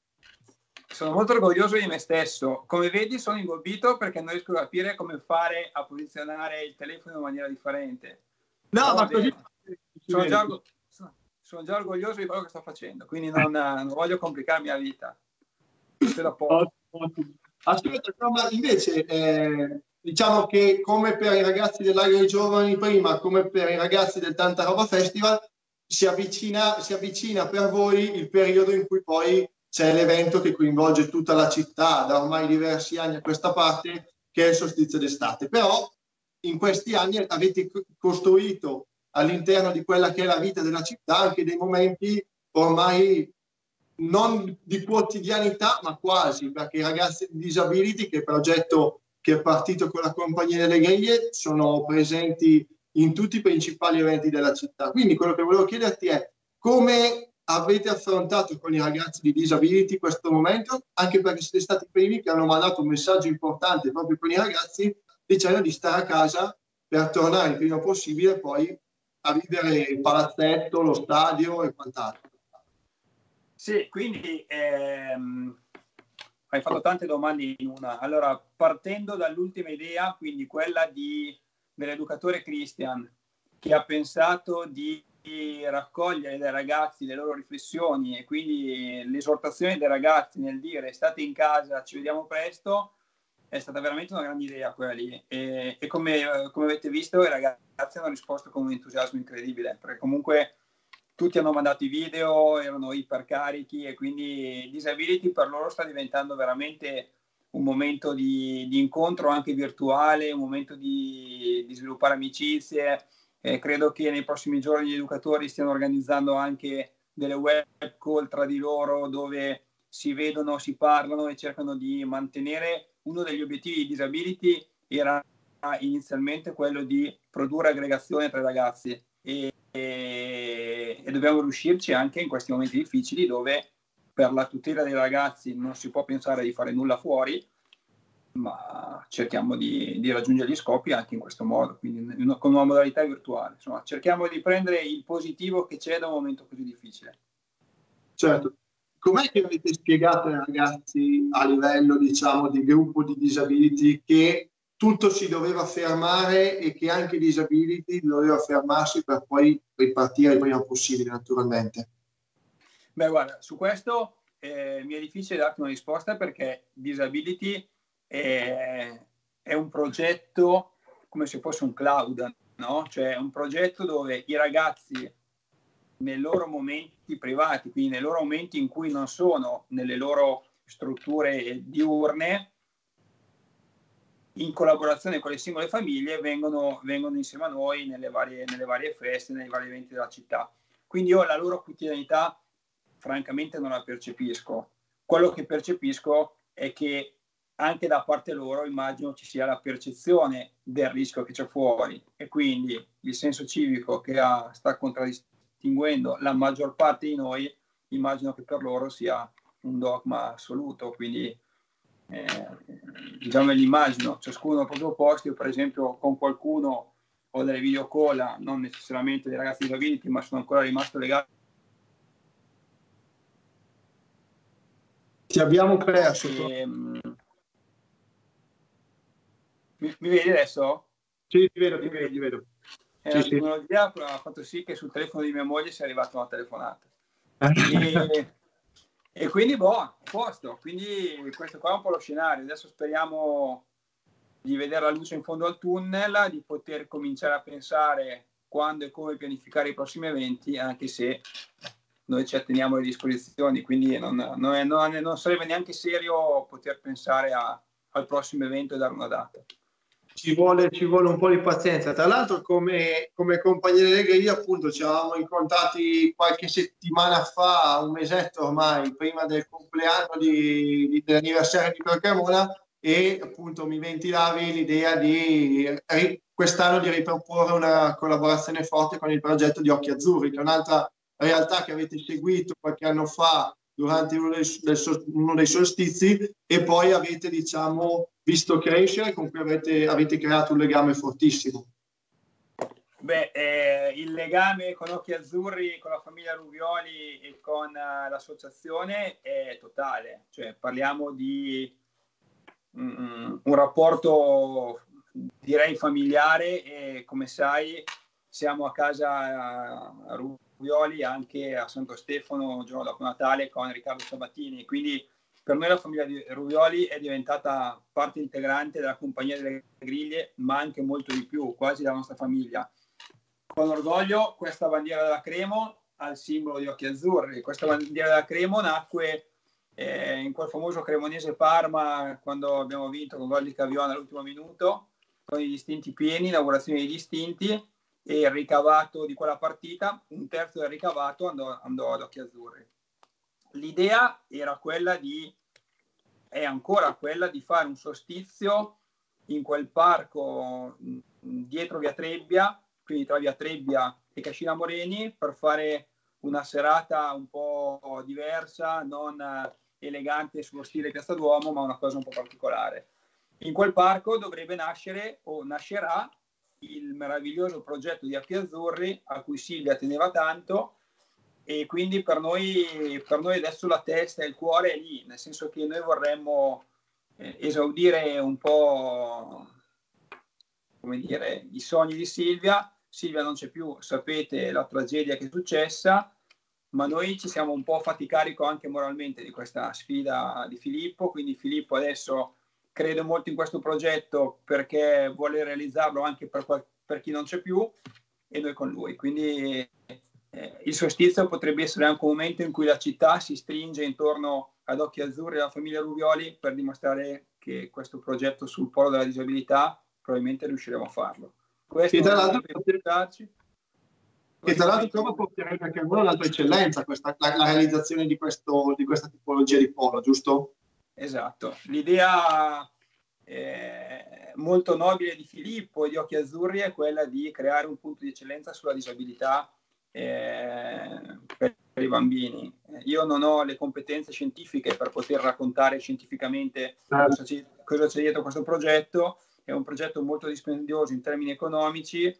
Sono molto orgoglioso di me stesso. Come vedi sono ingobbito perché non riesco a capire come fare a posizionare il telefono in maniera differente. No, Però ma va bene. così... Sono già, sono già orgoglioso di quello che sto facendo, quindi non, non voglio complicarmi la vita. Ottimo, ottimo. Aspetta, ma invece eh, diciamo che come per i ragazzi dell'Agro dei Giovani prima, come per i ragazzi del Tanta Roba Festival, si avvicina, si avvicina per voi il periodo in cui poi c'è l'evento che coinvolge tutta la città da ormai diversi anni a questa parte, che è il solstizio d'estate. Però in questi anni avete costruito all'interno di quella che è la vita della città anche dei momenti ormai non di quotidianità, ma quasi, perché i ragazzi di Disability, che è il progetto che è partito con la Compagnia delle Griglie, sono presenti in tutti i principali eventi della città. Quindi quello che volevo chiederti è come avete affrontato con i ragazzi di Disability questo momento, anche perché siete stati i primi che hanno mandato un messaggio importante proprio con i ragazzi, dicendo di stare a casa per tornare il prima possibile poi a vivere il palazzetto, lo stadio e quant'altro. Sì, quindi ehm, hai fatto tante domande in una. Allora, partendo dall'ultima idea, quindi quella di, dell'educatore Christian, che ha pensato di raccogliere dai ragazzi le loro riflessioni e quindi l'esortazione dei ragazzi nel dire state in casa, ci vediamo presto, è stata veramente una grande idea quella lì. E, e come, come avete visto, i ragazzi hanno risposto con un entusiasmo incredibile, perché comunque tutti hanno mandato i video, erano ipercarichi, e quindi Disability per loro sta diventando veramente un momento di, di incontro anche virtuale, un momento di, di sviluppare amicizie. Eh, credo che nei prossimi giorni gli educatori stiano organizzando anche delle web call tra di loro dove si vedono, si parlano e cercano di mantenere. Uno degli obiettivi di Disability era inizialmente quello di produrre aggregazione tra i ragazzi e, e, e dobbiamo riuscirci anche in questi momenti difficili dove per la tutela dei ragazzi non si può pensare di fare nulla fuori, ma cerchiamo di, di raggiungere gli scopi anche in questo modo, quindi una, con una modalità virtuale. Insomma, cerchiamo di prendere il positivo che c'è da un momento così difficile. Certo. Com'è che avete spiegato ai ragazzi a livello, diciamo, di gruppo di Disability che tutto si doveva fermare e che anche Disability doveva fermarsi per poi ripartire il prima possibile, naturalmente? Beh, guarda, su questo eh, mi è difficile darti una risposta perché Disability è, è un progetto come se fosse un cloud, no? Cioè un progetto dove i ragazzi nei loro momenti privati, quindi nei loro momenti in cui non sono nelle loro strutture diurne, in collaborazione con le singole famiglie vengono, vengono insieme a noi nelle varie, nelle varie feste, nei vari eventi della città. Quindi io la loro quotidianità francamente non la percepisco. Quello che percepisco è che anche da parte loro immagino ci sia la percezione del rischio che c'è fuori e quindi il senso civico che ha, sta contraddistinguendo la maggior parte di noi, immagino che per loro sia un dogma assoluto. Quindi eh, diciamo l'immagino, ciascuno al proprio posto. Io per esempio con qualcuno ho delle video call, non necessariamente dei ragazzi disabili, ma sono ancora rimasto legato. Ti abbiamo perso. E, mi, mi vedi adesso? Sì, ti vedo, ti vedo, ti vedo. E sì, la sì. tecnologia ha fatto sì che sul telefono di mia moglie sia arrivata una telefonata. e, e quindi boh, a posto. Quindi questo qua è un po' lo scenario. Adesso speriamo di vedere la luce in fondo al tunnel, di poter cominciare a pensare quando e come pianificare i prossimi eventi, anche se noi ci atteniamo alle disposizioni, quindi non, non, è, non, non sarebbe neanche serio poter pensare a, al prossimo evento e dare una data. Ci vuole, ci vuole un po' di pazienza. Tra l'altro come, come compagnia delle griglie appunto ci eravamo incontrati qualche settimana fa, un mesetto ormai, prima del compleanno di, di, dell'anniversario di Cremona, e appunto mi ventilavi l'idea di quest'anno di riproporre una collaborazione forte con il progetto di Occhi Azzurri, che è un'altra realtà che avete seguito qualche anno fa durante uno dei, del, uno dei solstizi e poi avete, diciamo, visto crescere, con cui avete, avete creato un legame fortissimo. Beh, eh, il legame con Occhi Azzurri, con la famiglia Ruvioli e con uh, l'associazione è totale, cioè parliamo di um, un rapporto direi familiare e come sai siamo a casa a Ruvioli anche a Santo Stefano il giorno dopo Natale con Riccardo Sabatini, quindi per noi la famiglia di Ruvioli è diventata parte integrante della compagnia delle griglie, ma anche molto di più, quasi la nostra famiglia. Con orgoglio questa bandiera della Cremo al simbolo di Occhi Azzurri. Questa bandiera della Cremo nacque eh, in quel famoso Cremonese-Parma, quando abbiamo vinto con gol di Cavione all'ultimo minuto, con i distinti pieni, inaugurazione dei distinti, e il ricavato di quella partita, un terzo del ricavato andò, andò ad Occhi Azzurri. L'idea era quella di, è ancora quella di fare un solstizio in quel parco dietro via Trebbia, quindi tra via Trebbia e Cascina Moreni, per fare una serata un po' diversa, non elegante sullo stile Piazza Duomo, ma una cosa un po' particolare. In quel parco dovrebbe nascere o nascerà il meraviglioso progetto di Occhi Azzurri, a cui Silvia teneva tanto, e quindi per noi, per noi adesso la testa e il cuore è lì, nel senso che noi vorremmo eh, esaudire un po', come dire, i sogni di Silvia. Silvia non c'è più, sapete la tragedia che è successa, ma noi ci siamo un po' fatti carico anche moralmente di questa sfida di Filippo, quindi Filippo adesso crede molto in questo progetto perché vuole realizzarlo anche per, per chi non c'è più, e noi con lui. Quindi eh, il solstizio potrebbe essere anche un momento in cui la città si stringe intorno ad Occhi Azzurri e alla famiglia Ruvioli per dimostrare che questo progetto sul polo della disabilità probabilmente riusciremo a farlo. Questo e tra l'altro, e tra l'altro come porterebbe anche a voi un'altra eccellenza questa, la, la realizzazione di, questo, di questa tipologia di polo, giusto? Esatto, l'idea eh, molto nobile di Filippo e di Occhi Azzurri è quella di creare un punto di eccellenza sulla disabilità eh, per i bambini. Io non ho le competenze scientifiche per poter raccontare scientificamente cosa c'è, cosa c'è dietro questo progetto. È un progetto molto dispendioso in termini economici,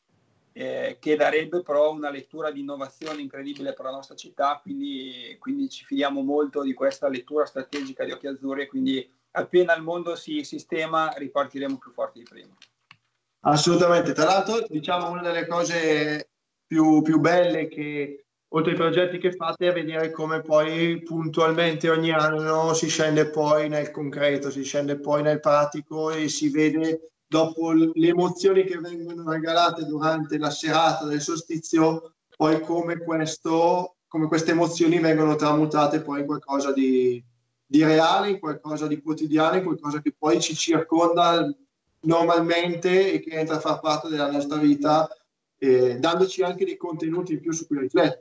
eh, che darebbe però una lettura di innovazione incredibile per la nostra città, quindi, quindi ci fidiamo molto di questa lettura strategica di Occhi Azzurri, e quindi appena il mondo si sistema ripartiremo più forti di prima. Assolutamente, tra l'altro diciamo una delle cose più, più belle che oltre ai progetti che fate è vedere come poi puntualmente ogni anno si scende poi nel concreto, si scende poi nel pratico e si vede dopo le emozioni che vengono regalate durante la serata del solstizio, poi come, questo, come queste emozioni vengono tramutate poi in qualcosa di, di reale, in qualcosa di quotidiano, in qualcosa che poi ci circonda normalmente e che entra a far parte della nostra vita, eh, dandoci anche dei contenuti in più su cui riflettere.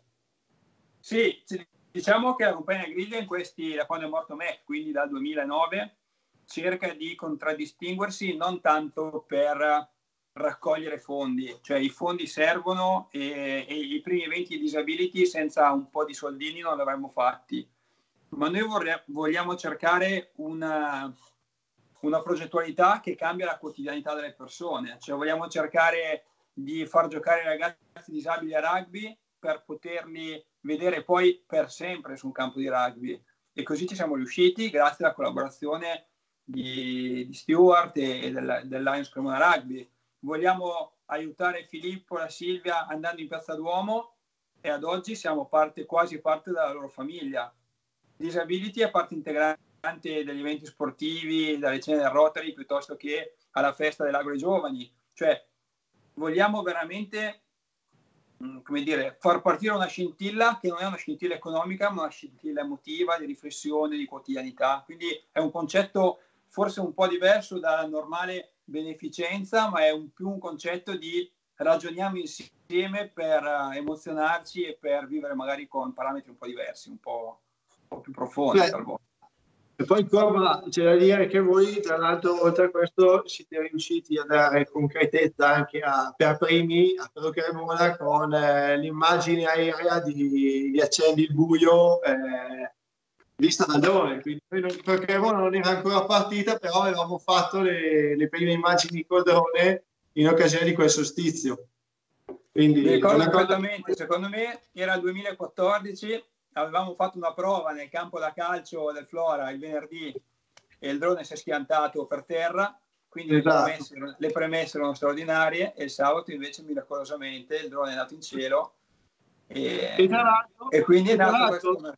Sì, diciamo che la Compagnia Griglia in questi, da quando è morto Mac, quindi dal duemilanove, cerca di contraddistinguersi non tanto per raccogliere fondi, cioè i fondi servono e, e i primi eventi di disability senza un po' di soldini non li avremmo fatti, ma noi vorrei, vogliamo cercare una, una progettualità che cambia la quotidianità delle persone, cioè vogliamo cercare di far giocare i ragazzi disabili a rugby per poterli vedere poi per sempre su un campo di rugby, e così ci siamo riusciti grazie alla collaborazione di, di Stewart e, e del, del Lions Cremona Rugby. Vogliamo aiutare Filippo e la Silvia andando in Piazza Duomo, e ad oggi siamo parte, quasi parte della loro famiglia. Disability è parte integrante degli eventi sportivi, dalle cene del Rotary piuttosto che alla festa dell'Agro ai Giovani, cioè vogliamo veramente, come dire, far partire una scintilla che non è una scintilla economica, ma una scintilla emotiva, di riflessione, di quotidianità. Quindi è un concetto forse un po' diverso dalla normale beneficenza, ma è un, più un concetto di ragioniamo insieme per uh, emozionarci e per vivere magari con parametri un po' diversi, un po', un po' più profondi Beh, talvolta. E poi Corva, c'è da dire che voi, tra l'altro, oltre a questo, siete riusciti a dare concretezza anche a, per primi a Pro Cremona con eh, l'immagine aerea di, di Accendi il buio eh, vista da drone. Quindi noi, Pro Cremona non era ancora partita, però avevamo fatto le, le prime immagini col drone in occasione di quel solstizio. Quindi, Mi ricordo una cosa... perfettamente, secondo me era il duemilaquattordici, avevamo fatto una prova nel campo da calcio del Flora il venerdì e il drone si è schiantato per terra, quindi esatto. le, premesse, le premesse erano straordinarie, e il sabato invece miracolosamente il drone è andato in cielo e, e, e quindi è nato questo. questo.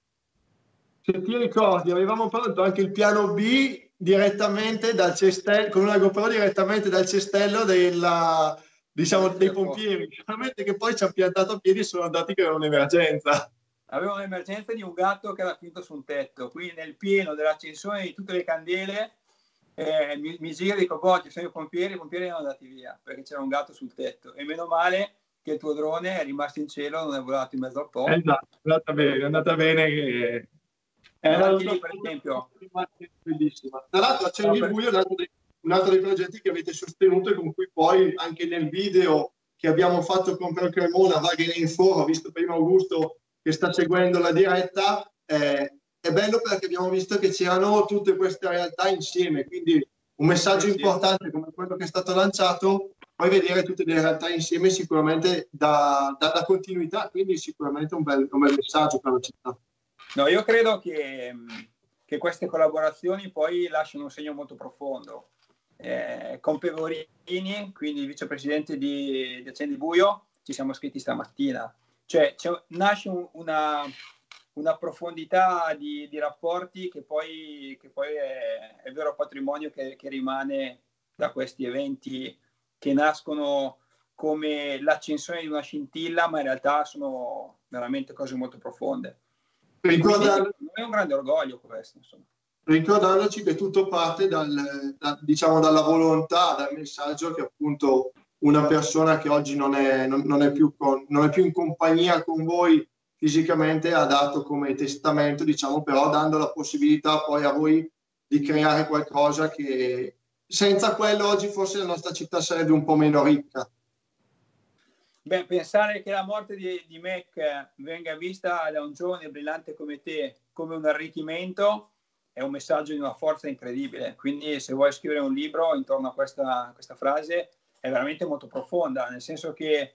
Se ti ricordi, avevamo pronto anche il piano B direttamente dal cestello, con una GoPro direttamente dal cestello della, diciamo, dei pompieri, solamente che poi ci hanno piantato a piedi e sono andati che era un'emergenza. avevo l'emergenza di un gatto che era finito su un tetto, quindi nel pieno dell'accensione di tutte le candele eh, mi, mi giro e dico, boh, ci sono i pompieri, i pompieri erano andati via perché c'era un gatto sul tetto, e meno male che il tuo drone è rimasto in cielo, non è volato in mezzo al po'. Esatto, è andata bene, è andata bene che... Eh, anche lì, per esempio, bellissima. Tra l'altro, Accendi il Buio è un altro, dei, un altro dei progetti che avete sostenuto e con cui poi anche nel video che abbiamo fatto con Pro Cremona, Vaghe in Foro, ho visto prima Augusto che sta seguendo la diretta, eh, è bello perché abbiamo visto che c'erano tutte queste realtà insieme, quindi un messaggio importante come quello che è stato lanciato, poi vedere tutte le realtà insieme sicuramente da, da, da continuità, quindi sicuramente un bel, un bel messaggio per la città. No, io credo che, che queste collaborazioni poi lasciano un segno molto profondo. Eh, con Pegorini, quindi vicepresidente di, di Accendi Buio, ci siamo scritti stamattina. Cioè nasce un, una, una profondità di, di rapporti che poi, che poi è, è vero patrimonio che, che rimane da questi eventi che nascono come l'accensione di una scintilla, ma in realtà sono veramente cose molto profonde. Ricordando, è un grande orgoglio questo, insomma. Ricordandoci che tutto parte dal, da, diciamo, dalla volontà, dal messaggio che appunto una persona che oggi non è, non, non è, più, con, non è più in compagnia con voi fisicamente ha dato come testamento, diciamo, però dando la possibilità poi a voi di creare qualcosa che senza quello oggi forse la nostra città sarebbe un po' meno ricca. Beh, pensare che la morte di, di Mac venga vista da un giovane brillante come te come un arricchimento è un messaggio di una forza incredibile. Quindi se vuoi scrivere un libro intorno a questa, questa frase è veramente molto profonda, nel senso che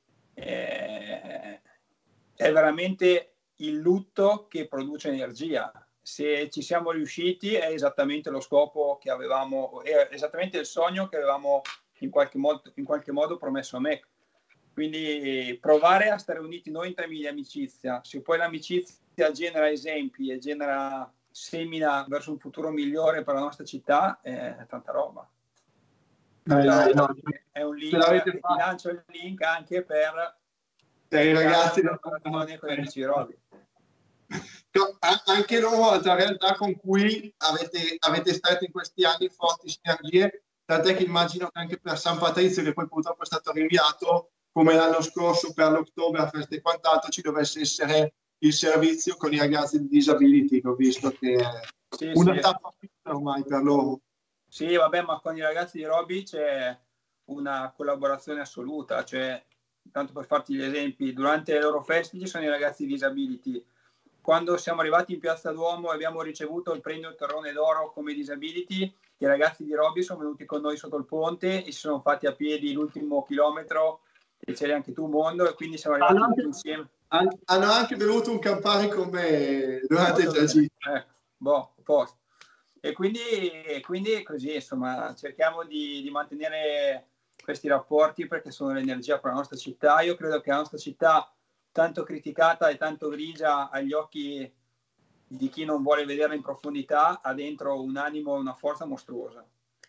eh, è veramente il lutto che produce energia. Se ci siamo riusciti è esattamente lo scopo che avevamo, è esattamente il sogno che avevamo in qualche modo, in qualche modo promesso a Mac. Quindi provare a stare uniti noi in termini di amicizia, se poi l'amicizia genera esempi e genera, semina verso un futuro migliore per la nostra città, è tanta roba. Dai, dai, no, è un link, ti lancio il link anche per i ragazzi del Paragone con gli amici Roby. Anche loro, altra realtà con cui avete, avete stretto in questi anni forti sinergie, tant'è che immagino che anche per San Patrizio, che poi purtroppo è stato rinviato, come l'anno scorso per l'Oktoberfest e quant'altro, ci dovesse essere il servizio con i ragazzi di disability, che ho visto che è sì, una sì. tappa fissa ormai per loro. Sì, vabbè, ma con i ragazzi di Roby c'è una collaborazione assoluta, cioè, tanto per farti gli esempi, durante le loro feste ci sono i ragazzi di disability. Quando siamo arrivati in Piazza Duomo e abbiamo ricevuto il premio Terrone d'Oro come disability, i ragazzi di Roby sono venuti con noi sotto il ponte e si sono fatti a piedi l'ultimo chilometro, e c'eri anche tu, Mondo, e quindi siamo arrivati hanno tutti insieme. Hanno anche bevuto un Campari con me durante il tragitto. Ecco, boh, posto. E quindi, e quindi così, insomma, cerchiamo di, di mantenere questi rapporti perché sono l'energia per la nostra città. Io credo che la nostra città, tanto criticata e tanto grigia agli occhi di chi non vuole vederla in profondità, ha dentro un animo e una forza mostruosa.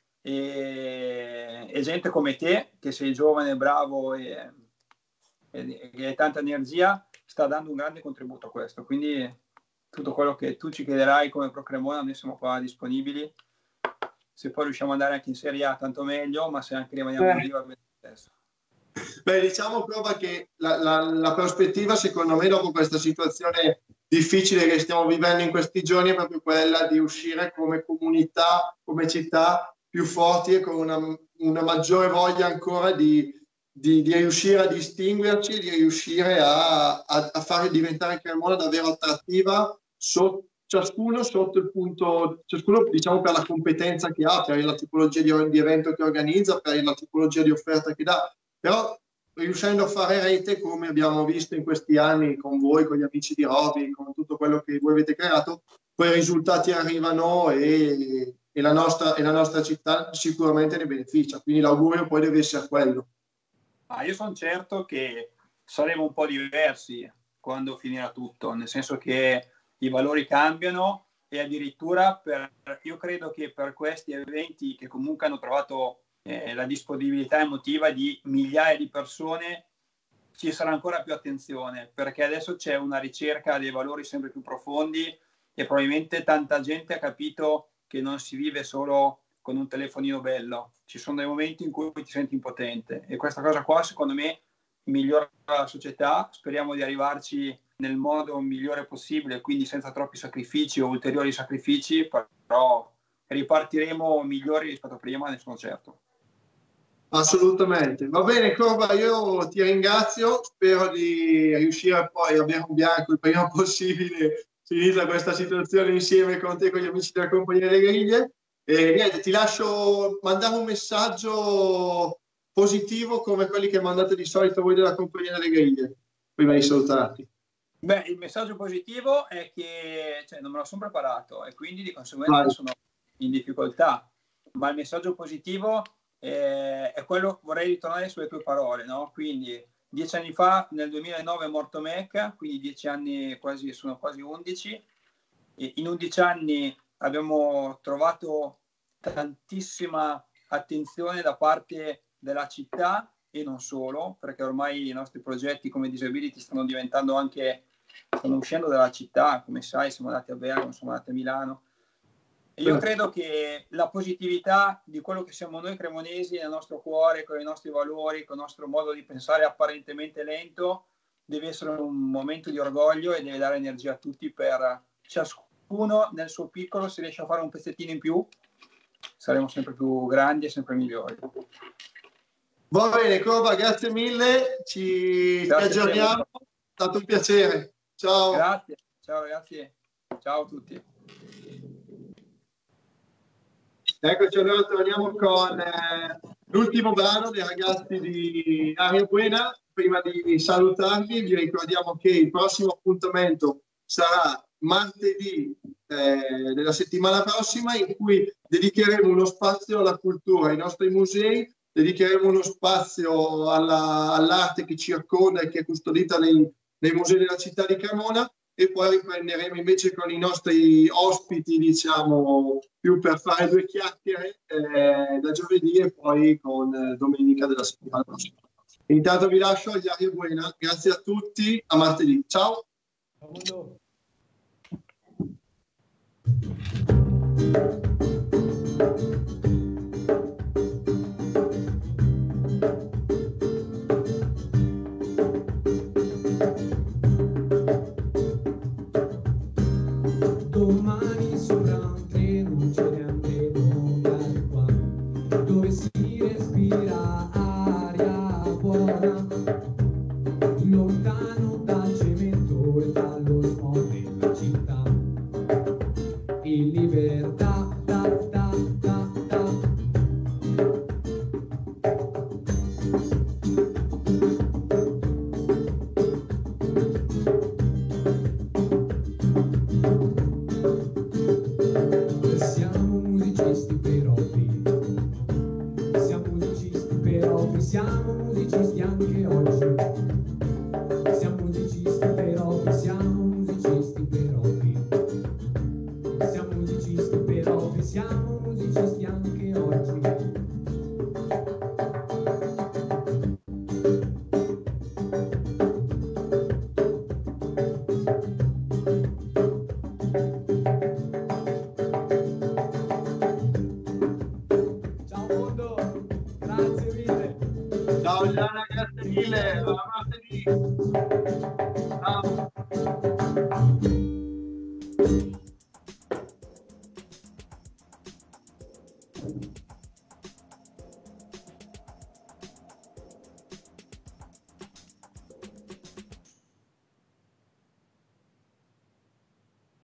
E, e gente come te, che sei giovane, bravo e, e, e hai tanta energia, sta dando un grande contributo a questo. Quindi tutto quello che tu ci chiederai come Pro Cremona, noi siamo qua disponibili. Se poi riusciamo ad andare anche in Serie A, tanto meglio, ma se anche rimaniamo in Liga, bene stesso. Beh, diciamo prova che la, la, la prospettiva, secondo me, dopo questa situazione difficile che stiamo vivendo in questi giorni, è proprio quella di uscire come comunità, come città più forti e con una, una maggiore voglia ancora di, di, di riuscire a distinguerci, di riuscire a, a, a fare diventare Cremona davvero attrattiva, so, ciascuno sotto il punto, ciascuno diciamo per la competenza che ha, per la tipologia di, di evento che organizza, per la tipologia di offerta che dà, però riuscendo a fare rete come abbiamo visto in questi anni con voi, con gli amici di Roby, con tutto quello che voi avete creato, poi i risultati arrivano e, e, la, nostra, e la nostra città sicuramente ne beneficia, quindi l'augurio poi deve essere quello. Ah, io sono certo che saremo un po' diversi quando finirà tutto, nel senso che i valori cambiano e addirittura per, io credo che per questi eventi che comunque hanno trovato eh, la disponibilità emotiva di migliaia di persone, ci sarà ancora più attenzione, perché adesso c'è una ricerca dei valori sempre più profondi e probabilmente tanta gente ha capito che non si vive solo con un telefonino bello, ci sono dei momenti in cui ti senti impotente e questa cosa qua secondo me migliora la società, speriamo di arrivarci nel modo migliore possibile, quindi senza troppi sacrifici o ulteriori sacrifici, però ripartiremo migliori rispetto a prima, ne sono certo. Assolutamente. Va bene, Corva, io ti ringrazio, spero di riuscire poi a bere un bianco il prima possibile, finita questa situazione insieme con te, con gli amici della Compagnia delle Griglie. E niente, ti lascio mandare un messaggio positivo come quelli che mandate di solito voi della Compagnia delle Griglie, prima di salutarti. Beh, il messaggio positivo è che cioè, non me lo sono preparato e quindi di conseguenza Vai. sono in difficoltà, ma il messaggio positivo è, è quello, vorrei ritornare sulle tue parole, no? Quindi dieci anni fa, nel duemilanove è morto Mac, quindi dieci anni quasi, sono quasi undici, e in undici anni abbiamo trovato tantissima attenzione da parte della città e non solo, perché ormai i nostri progetti come Disability stanno diventando anche, stanno uscendo dalla città, come sai siamo andati a Bergamo, siamo andati a Milano. E io credo che la positività di quello che siamo noi cremonesi nel nostro cuore, con i nostri valori, con il nostro modo di pensare apparentemente lento, deve essere un momento di orgoglio e deve dare energia a tutti per ciascuno nel suo piccolo, se riesce a fare un pezzettino in più, saremo sempre più grandi e sempre migliori. Va bene, Corva, grazie mille, ci grazie aggiorniamo, è stato un piacere. Ciao. Grazie, ciao ragazzi, ciao a tutti. Eccoci, allora torniamo con eh, l'ultimo brano dei ragazzi di Aria Buena. Prima di salutarvi vi ricordiamo che il prossimo appuntamento sarà martedì eh, della settimana prossima, in cui dedicheremo uno spazio alla cultura, ai nostri musei, dedicheremo uno spazio alla, all'arte che circonda e che è custodita nei, nei musei della città di Cremona, e poi riprenderemo invece con i nostri ospiti, diciamo, più per fare due chiacchiere eh, da giovedì e poi con eh, domenica della settimana prossima. Intanto vi lascio agli Aria Buena, grazie a tutti, a martedì, ciao! Ciao. Domani sopra un treno ce ne andremo via di qua, dove si respira aria buona, lontano dal cemento e dallo smog della città, in libertà, da, da, da, da. Siamo musicisti per hobby, siamo musicisti per hobby, siamo musicisti anche oggi. Siamo musicisti per hobby, siamo musicisti per hobby. Siamo musicisti per hobby, siamo musicisti anche oggi. Ciao mondo, grazie mille. Ciao Gianna, grazie mille, a martedì.